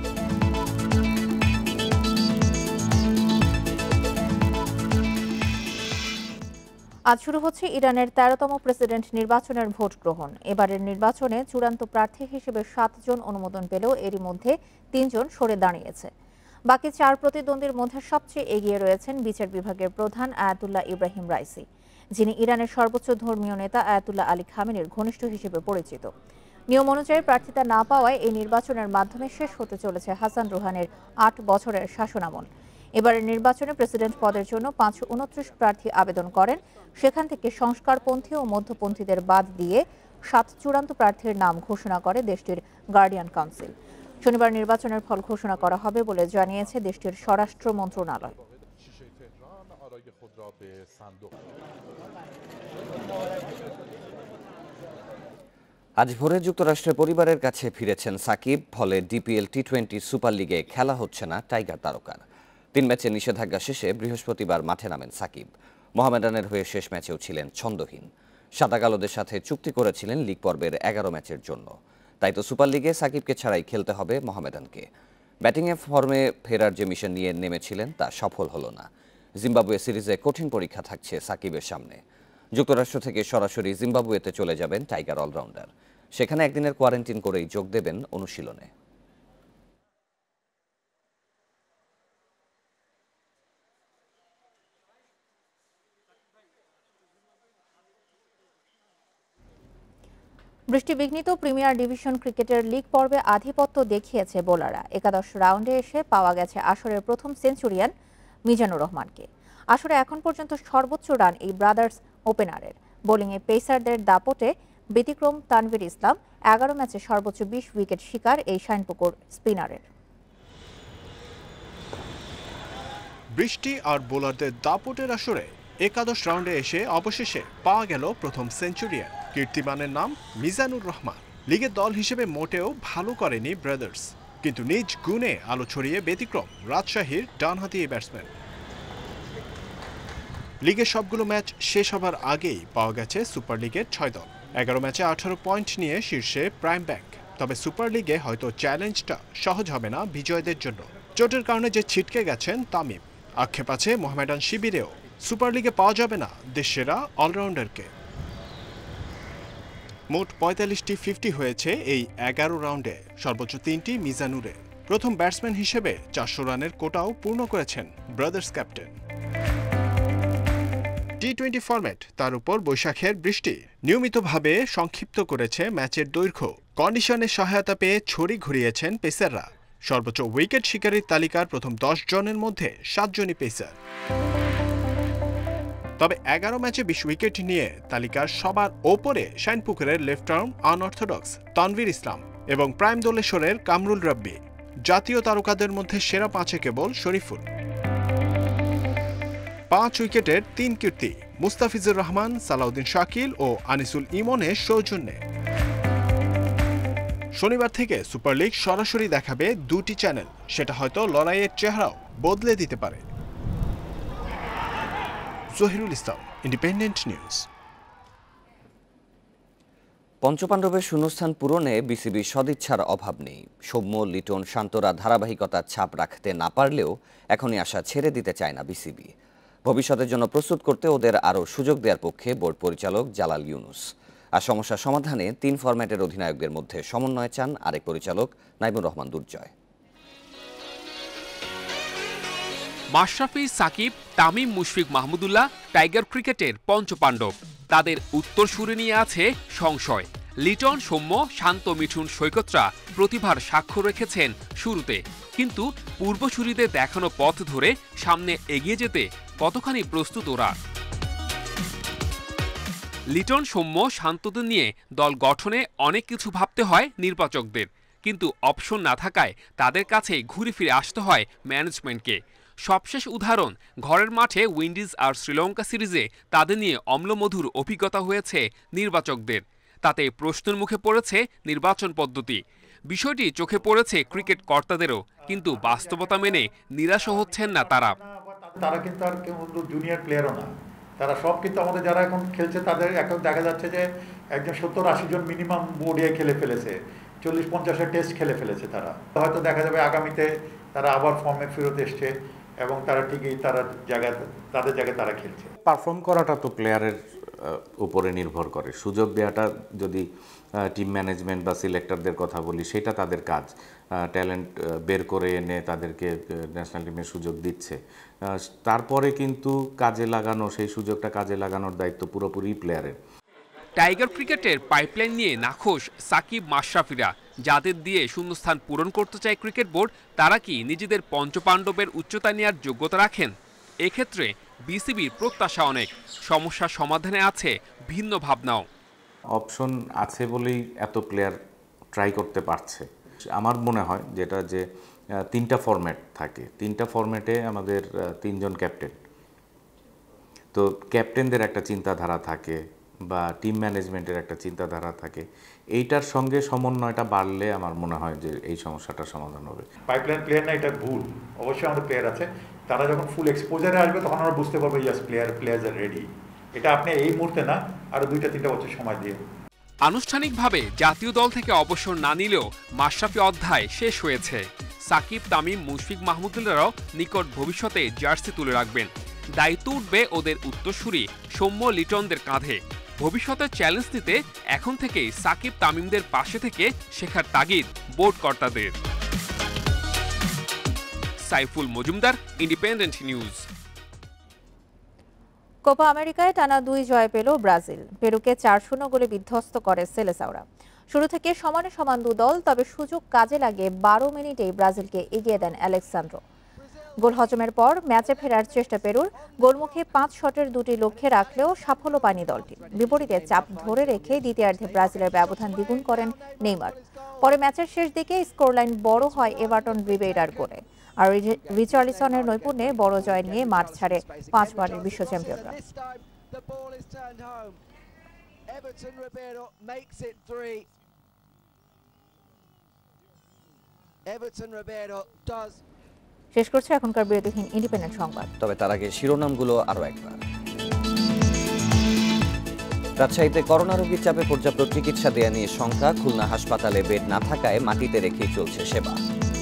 আজ শুরু হচ্ছে ইরানের তেরোতম প্রেসিডেন্ট নির্বাচনের ভোট গ্রহণ। এবারের নির্বাচনে চূড়ান্ত প্রার্থী হিসেবে সাতজন অনুমোদন পেলেও এরই মধ্যে তিনজন সরে দাঁড়িয়েছে। বাকি চার প্রতিদ্বন্দ্বীর মধ্যে সবচেয়ে এগিয়ে রয়েছেন বিচার বিভাগের প্রধান আয়াতুল্লাহ ইব্রাহিম রাইসি, যিনি ইরানের সর্বোচ্চ ধর্মীয় নেতা আয়াতুল্লাহ আলী খামেনির ঘনিষ্ঠ হিসেবে পরিচিত। নিয়ম অনুযায়ী প্রার্থিতা না পাওয়ায় এই নির্বাচনের মাধ্যমে শেষ হতে চলেছে হাসান রুহানির আট বছরের শাসনামল। এবারের নির্বাচনে প্রেসিডেন্ট পদের জন্য পাঁচশো উনত্রিশ প্রার্থী আবেদন করেন। সেখান থেকে সংস্কারপন্থী ও মধ্যপন্থীদের বাদ দিয়ে সাত চূড়ান্ত প্রার্থীর নাম ঘোষণা করে দেশটির গার্ডিয়ান কাউন্সিল। শনিবার নির্বাচনের ফল ঘোষণা করা হবে বলে জানিয়েছে দেশটির স্বরাষ্ট্র মন্ত্রণালয়। আজ ভোরে যুক্তরাষ্ট্রের পরিবারের কাছে ফিরেছেন সাকিব। ফলে ডিপিএল টি টোয়েন্টি সুপার লিগে খেলা হচ্ছে না টাইগার তারকার। তিন ম্যাচে নিষেধাজ্ঞা শেষে বৃহস্পতিবার মাঠে নামেন সাকিব। মোহামেডানের হয়ে শেষ ম্যাচেও ছিলেন ছন্দহীন। সাদা কালোদের সাথে চুক্তি করেছিলেন লিগ পর্বের এগারো ম্যাচের জন্য। তাই তো সুপার লিগে সাকিবকে ছাড়াই খেলতে হবে মোহামেডানকে। ব্যাটিংয়ে ফর্মে ফেরার যে মিশন নিয়ে নেমেছিলেন তা সফল হলো না। জিম্বাবুয়ে সিরিজে কঠিন পরীক্ষা থাকছে সাকিবের সামনে। যুক্তরাষ্ট্র থেকে সরাসরি জিম্বাবুয়েতে চলে যাবেন টাইগার অলরাউন্ডার। সেখানে একদিনের কোয়ারেন্টিন করেই যোগ দেবেন অনুশীলনে। বৃষ্টিবিঘ্নিত প্রিমিয়ার ডিভিশন ক্রিকেটের লিগ পর্বে আধিপত্য দেখিয়েছে বোলাররা। একাদশ রাউন্ডে এসে পাওয়া গেছে আসরের প্রথম সেঞ্চুরিয়ান মিজানুর রহমানকে। আসরে এখন পর্যন্ত সর্বোচ্চ রান এই ব্রাদার্স ওপেনারের। বোলিংয়ে পেসারদের দাপটে ব্যতিক্রম তানভীর ইসলাম। এগারো ম্যাচে সর্বোচ্চ বিশ উইকেট শিকার এই শাইনপুকুর স্পিনারের। বৃষ্টি আর বোলারদের দাপটের আসরে একাদশ রাউন্ডে এসে অবশেষে পাওয়া গেল প্রথম সেঞ্চুরিয়ান। কীর্তিমানের নাম মিজানুর রহমান। লিগের দল হিসেবে মোটেও ভালো করেনি ব্রাদার্স, কিন্তু নিজ গুণে আলো ছড়িয়ে ব্যতিক্রম রাজশাহীর ডানহাতি এই ব্যাটসম্যান। লিগের সবগুলো ম্যাচ শেষ হবার আগেই পাওয়া গেছে সুপার লিগের ছয় দল। এগারো ম্যাচে আঠারো পয়েন্ট নিয়ে শীর্ষে প্রাইম ব্যাংক। তবে সুপার লিগে হয়তো চ্যালেঞ্জটা সহজ হবে না বিজয়ীদের জন্য। চোটের কারণে যে ছিটকে গেছেন তামিম। আক্ষেপ আছে মোহামেডান শিবিরেও। সুপার লিগে পাওয়া যাবে না দেশসেরা অলরাউন্ডারকে। মোট পঁয়তাল্লিশটি ফিফটি হয়েছে এই এগারো রাউন্ডে, সর্বোচ্চ তিনটি মিজানুরে। প্রথম ব্যাটসম্যান হিসেবে চারশো রানের কোটাও পূর্ণ করেছেন brothers captain. T twenty format, তার উপর বৈশাখের বৃষ্টি নিয়মিতভাবে সংক্ষিপ্ত করেছে ম্যাচের দৈর্ঘ্য। কন্ডিশনের সহায়তা পেয়ে ছড়ি ঘুরিয়েছেন পেসাররা। সর্বোচ্চ উইকেট শিকারীর তালিকার প্রথম দশ জনের মধ্যে সাতজনই পেসার। তবে এগারো ম্যাচে বিশ উইকেট নিয়ে তালিকার সবার ওপরে শাইনপুকুরের left arm unorthodox Tanvir Islam এবং প্রাইম দোলেশ্বরের কামরুল রাব্বি। জাতীয় তারকাদের মধ্যে সেরা পাঁচে কেবল শরীফুল। পাঁচ উইকেটের তিন কীর্তি মুস্তাফিজুর রহমান, সালাউদ্দিন শাকিল ও আনিসুল ইমনের সৌজন্যে। শনিবার থেকে সুপার লিগ সরাসরি দেখাবে দুটি চ্যানেল। সেটা হয়তো লড়াইয়ের চেহারাও বদলে দিতে পারে। Zahirul Islam, independent news. পঞ্চপাণ্ডবের শূন্যস্থান পূরণে বিসিবির সদিচ্ছার অভাব নেই। সৌম্য, লিটন, শান্তরা ধারাবাহিকতার ছাপ রাখতে না পারলেও এখনই আশা ছেড়ে দিতে চায় না বিসিবি। ভবিষ্যতের জন্য প্রস্তুত করতে ওদের আরও সুযোগ দেওয়ার পক্ষে বোর্ড পরিচালক জালাল ইউনুস। আর সমস্যার সমাধানে তিন ফরম্যাটের অধিনায়কদের মধ্যে সমন্বয় চান আরেক পরিচালক নাইমুর রহমান দুর্জয়। মাশরাফি, সাকিব, তামিম, মুশফিক মাহমুদুল্লাহ টাইগার ক্রিকেটের পঞ্চপাণ্ডব। তাদের উত্তর সুরে নিয়ে আছে সংশয়। লিটন, সৌম্য, শান্ত, মিঠুন, সৈকতরা প্রতিভার স্বাক্ষর রেখেছেন শুরুতে, কিন্তু পূর্বসূরিদের দেখানো পথ ধরে সামনে এগিয়ে যেতে কতখানি প্রস্তুত ওরা। লিটন, সৌম্য, শান্তদের নিয়ে দল গঠনে অনেক কিছু ভাবতে হয় নির্বাচকদের, কিন্তু অপশন না থাকায় তাদের কাছে ঘুরে ফিরে আসতে হয় ম্যানেজমেন্টকে। সবশেষ উদাহরণ ঘরের মাঠে উইন্ডিজ আর শ্রীলঙ্কা সিরিজে তাদের নিয়ে অম্লমধুর অভিজ্ঞতা হয়েছে নির্বাচকদের। তাতে প্রশ্নের মুখে পড়েছে নির্বাচন পদ্ধতি। বিষয়টি চোখে পড়েছে ক্রিকেট কর্তাদেরও, কিন্তু বাস্তবতা মেনে নিরাশ হচ্ছেন না তারা। তারা কিন্তু আর কেউ জুনিয়র প্লেয়ারও না, তারা সব কিন্তু আমাদের যারা এখন খেলছে তাদের এখন দেখা যাচ্ছে যে একজন সত্তর আশি জন মিনিমাম ওডিআই খেলে ফেলেছে, চল্লিশ পঞ্চাশের টেস্ট খেলে ফেলেছে। তারা হয়তো দেখা যাবে আগামীতে তারা আবার ফর্মে ফেরত এসছে এবং তারা ঠিকই তারা জায়গায় তাদের জায়গায় তারা খেলছে। পারফর্ম করাটা তো প্লেয়ারের উপরে নির্ভর করে, সুযোগ দেওয়াটা যদি টিম ম্যানেজমেন্ট বা সিলেক্টরদের কথা বলি সেটা তাদের কাজ, ট্যালেন্ট বের করে এনে তাদেরকে ন্যাশনাল টিমের সুযোগ দিচ্ছে। তারপরে কিন্তু কাজে লাগানো, সেই সুযোগটা কাজে লাগানোর দায়িত্ব পুরোপুরি প্লেয়ারের। টাইগার ক্রিকেটের পাইপলাইন নিয়ে নাখোশ সাকিব মাশরাফিরা, যাদের দিয়ে শূন্যস্থান পূরণ করতে চায় ক্রিকেট বোর্ড, তারা কি নিজেদের পঞ্চপাণ্ডবের উচ্চতা নেওয়ার যোগ্যতা রাখেন? এক্ষেত্রে বিসিবির প্রত্যাশা অনেক, সমস্যার সমাধানে আছে ভিন্ন ভাবনাও। অপশন আছে বলেই এত প্লেয়ার ট্রাই করতে পারছে। আমার মনে হয় যেটা যে তিনটা ফরম্যাট থাকে, তিনটা ফরম্যাটে আমাদের তিনজন ক্যাপ্টেন, তো ক্যাপ্টেনদের একটা চিন্তাধারা থাকে বা টিম ম্যানেজমেন্টের একটা চিন্তাধারা থাকে, এইটার সঙ্গে সমন্বয়টা বাড়লে আমার মনে হয় যে এই সমস্যাটার সমাধান হবে। পাইপলাইন প্লেয়ার না, এটা ভুল। অবশ্যই আমাদের প্লেয়ার আছে, তারা যখন ফুল এক্সপোজারে আসবে তখন আমরা বুঝতে পারবো yes player players are ready. এটা আপনি এই মুহূর্তে না, আরো দুইটা তিনটা বছর সময় দিয়ে। আনুষ্ঠানিকভাবে জাতীয় দল থেকে অবসর না নিলেও মাশরাফি অধ্যায় শেষ হয়েছে। সাকিব, তামিম, মুশফিক মাহমুদুল্লাহরাও নিকট ভবিষ্যতে জার্সি তুলে রাখবেন। দায়িত্ব উঠবে ওদের উত্তরসূরি সৌম্য লিটনদের কাঁধে। ভবিষ্যতের চ্যালেঞ্জ নিতে এখন থেকেই সাকিব তামিমদের পাশে থেকে শেখার তাগিদ বোর্ড কর্তাদের। Saiful Majumder, independent news. Copa আমেরিকায় টানা দুই জয় পেল ব্রাজিল। পেরুকে চার শূন্য গোলে বিধ্বস্ত করে সেলেসাওরা। শুরু থেকে সমানে সমান দু দল, তবে সুযোগ কাজে লাগে বারো মিনিটেই ব্রাজিলকে এগিয়ে দেন আলেক্সান্দ্রো। গোল হজমের পর ম্যাচে ফেরার চেষ্টা পেরুর, গোলমুখে পাঁচ শটের দুটি লক্ষ্যে রাখলেও সাফল্য পায়নি দলটি। বিপরীতে চাপ ধরে রেখে দ্বিতীয়ার্ধে ব্রাজিলের ব্যবধান দ্বিগুণ করেন নেইমার। পরে ম্যাচের শেষ দিকে স্কোরলাইন বড় হয় এভারটন রিবেইরার গোলে। আর রিচার্লিসনের নৈপুণ্যে বড় জয় নিয়ে মাঠ ছাড়ে পাঁচবারের বিশ্ব চ্যাম্পিয়নরা। শেষ করছে এখনকার বিরতিহীন ইন্ডিপেন্ডেন্ট সংবাদ। তবে তার আগে শিরোনামগুলো আরো একবার। রাজশাহীতে করোনা রোগীর চাপে পর্যাপ্ত চিকিৎসা দেয়া নিয়ে শঙ্কা, খুলনা হাসপাতালে বেড না থাকায় মাটিতে রেখেই চলছে সেবা।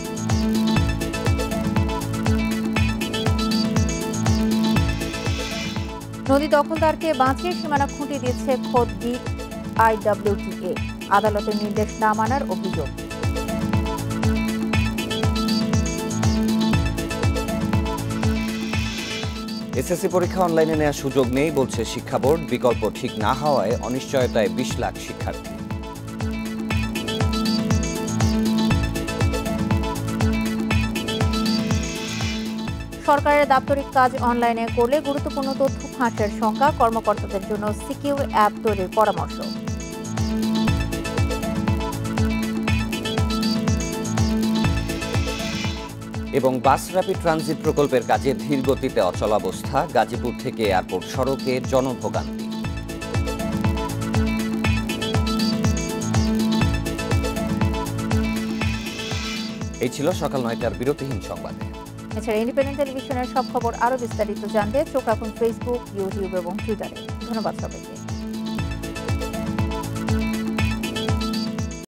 নদী দখলদারকে বাঁচিয়ে সীমানা খুঁটি দিচ্ছে খোদ বিআইডব্লিউটিএ, আদালতের নির্দেশ না মানার অভিযোগ। এসএসসি পরীক্ষা অনলাইনে নেওয়ার সুযোগ নেই বলছে শিক্ষা বোর্ড, বিকল্প ঠিক না হওয়ায় অনিশ্চয়তায় বিশ লাখ শিক্ষার্থী। সরকারের দাপ্তরিক কাজ অনলাইনে করলে গুরুত্বপূর্ণ তথ্য ফাঁসের শঙ্কা, কর্মকর্তাদের জন্য সিকিউর অ্যাপ তৈরির পরামর্শ। এবং বাস র্যাপিড ট্রানজিট প্রকল্পের কাজে ধীর গতিতে অচলাবস্থা, গাজীপুর থেকে এয়ারপোর্ট সড়কে জনভোগান্তি। এই ছিল সকাল নয়টার বিরতিহীন সংবাদে। এছাড়া ইন্ডিপেন্ডেন্ট টেলিভিশনের সব খবর আরো বিস্তারিত জানতে চোখ রাখুন ফেসবুক, ইউটিউব এবং টুইটারে। ধন্যবাদ সবাইকে।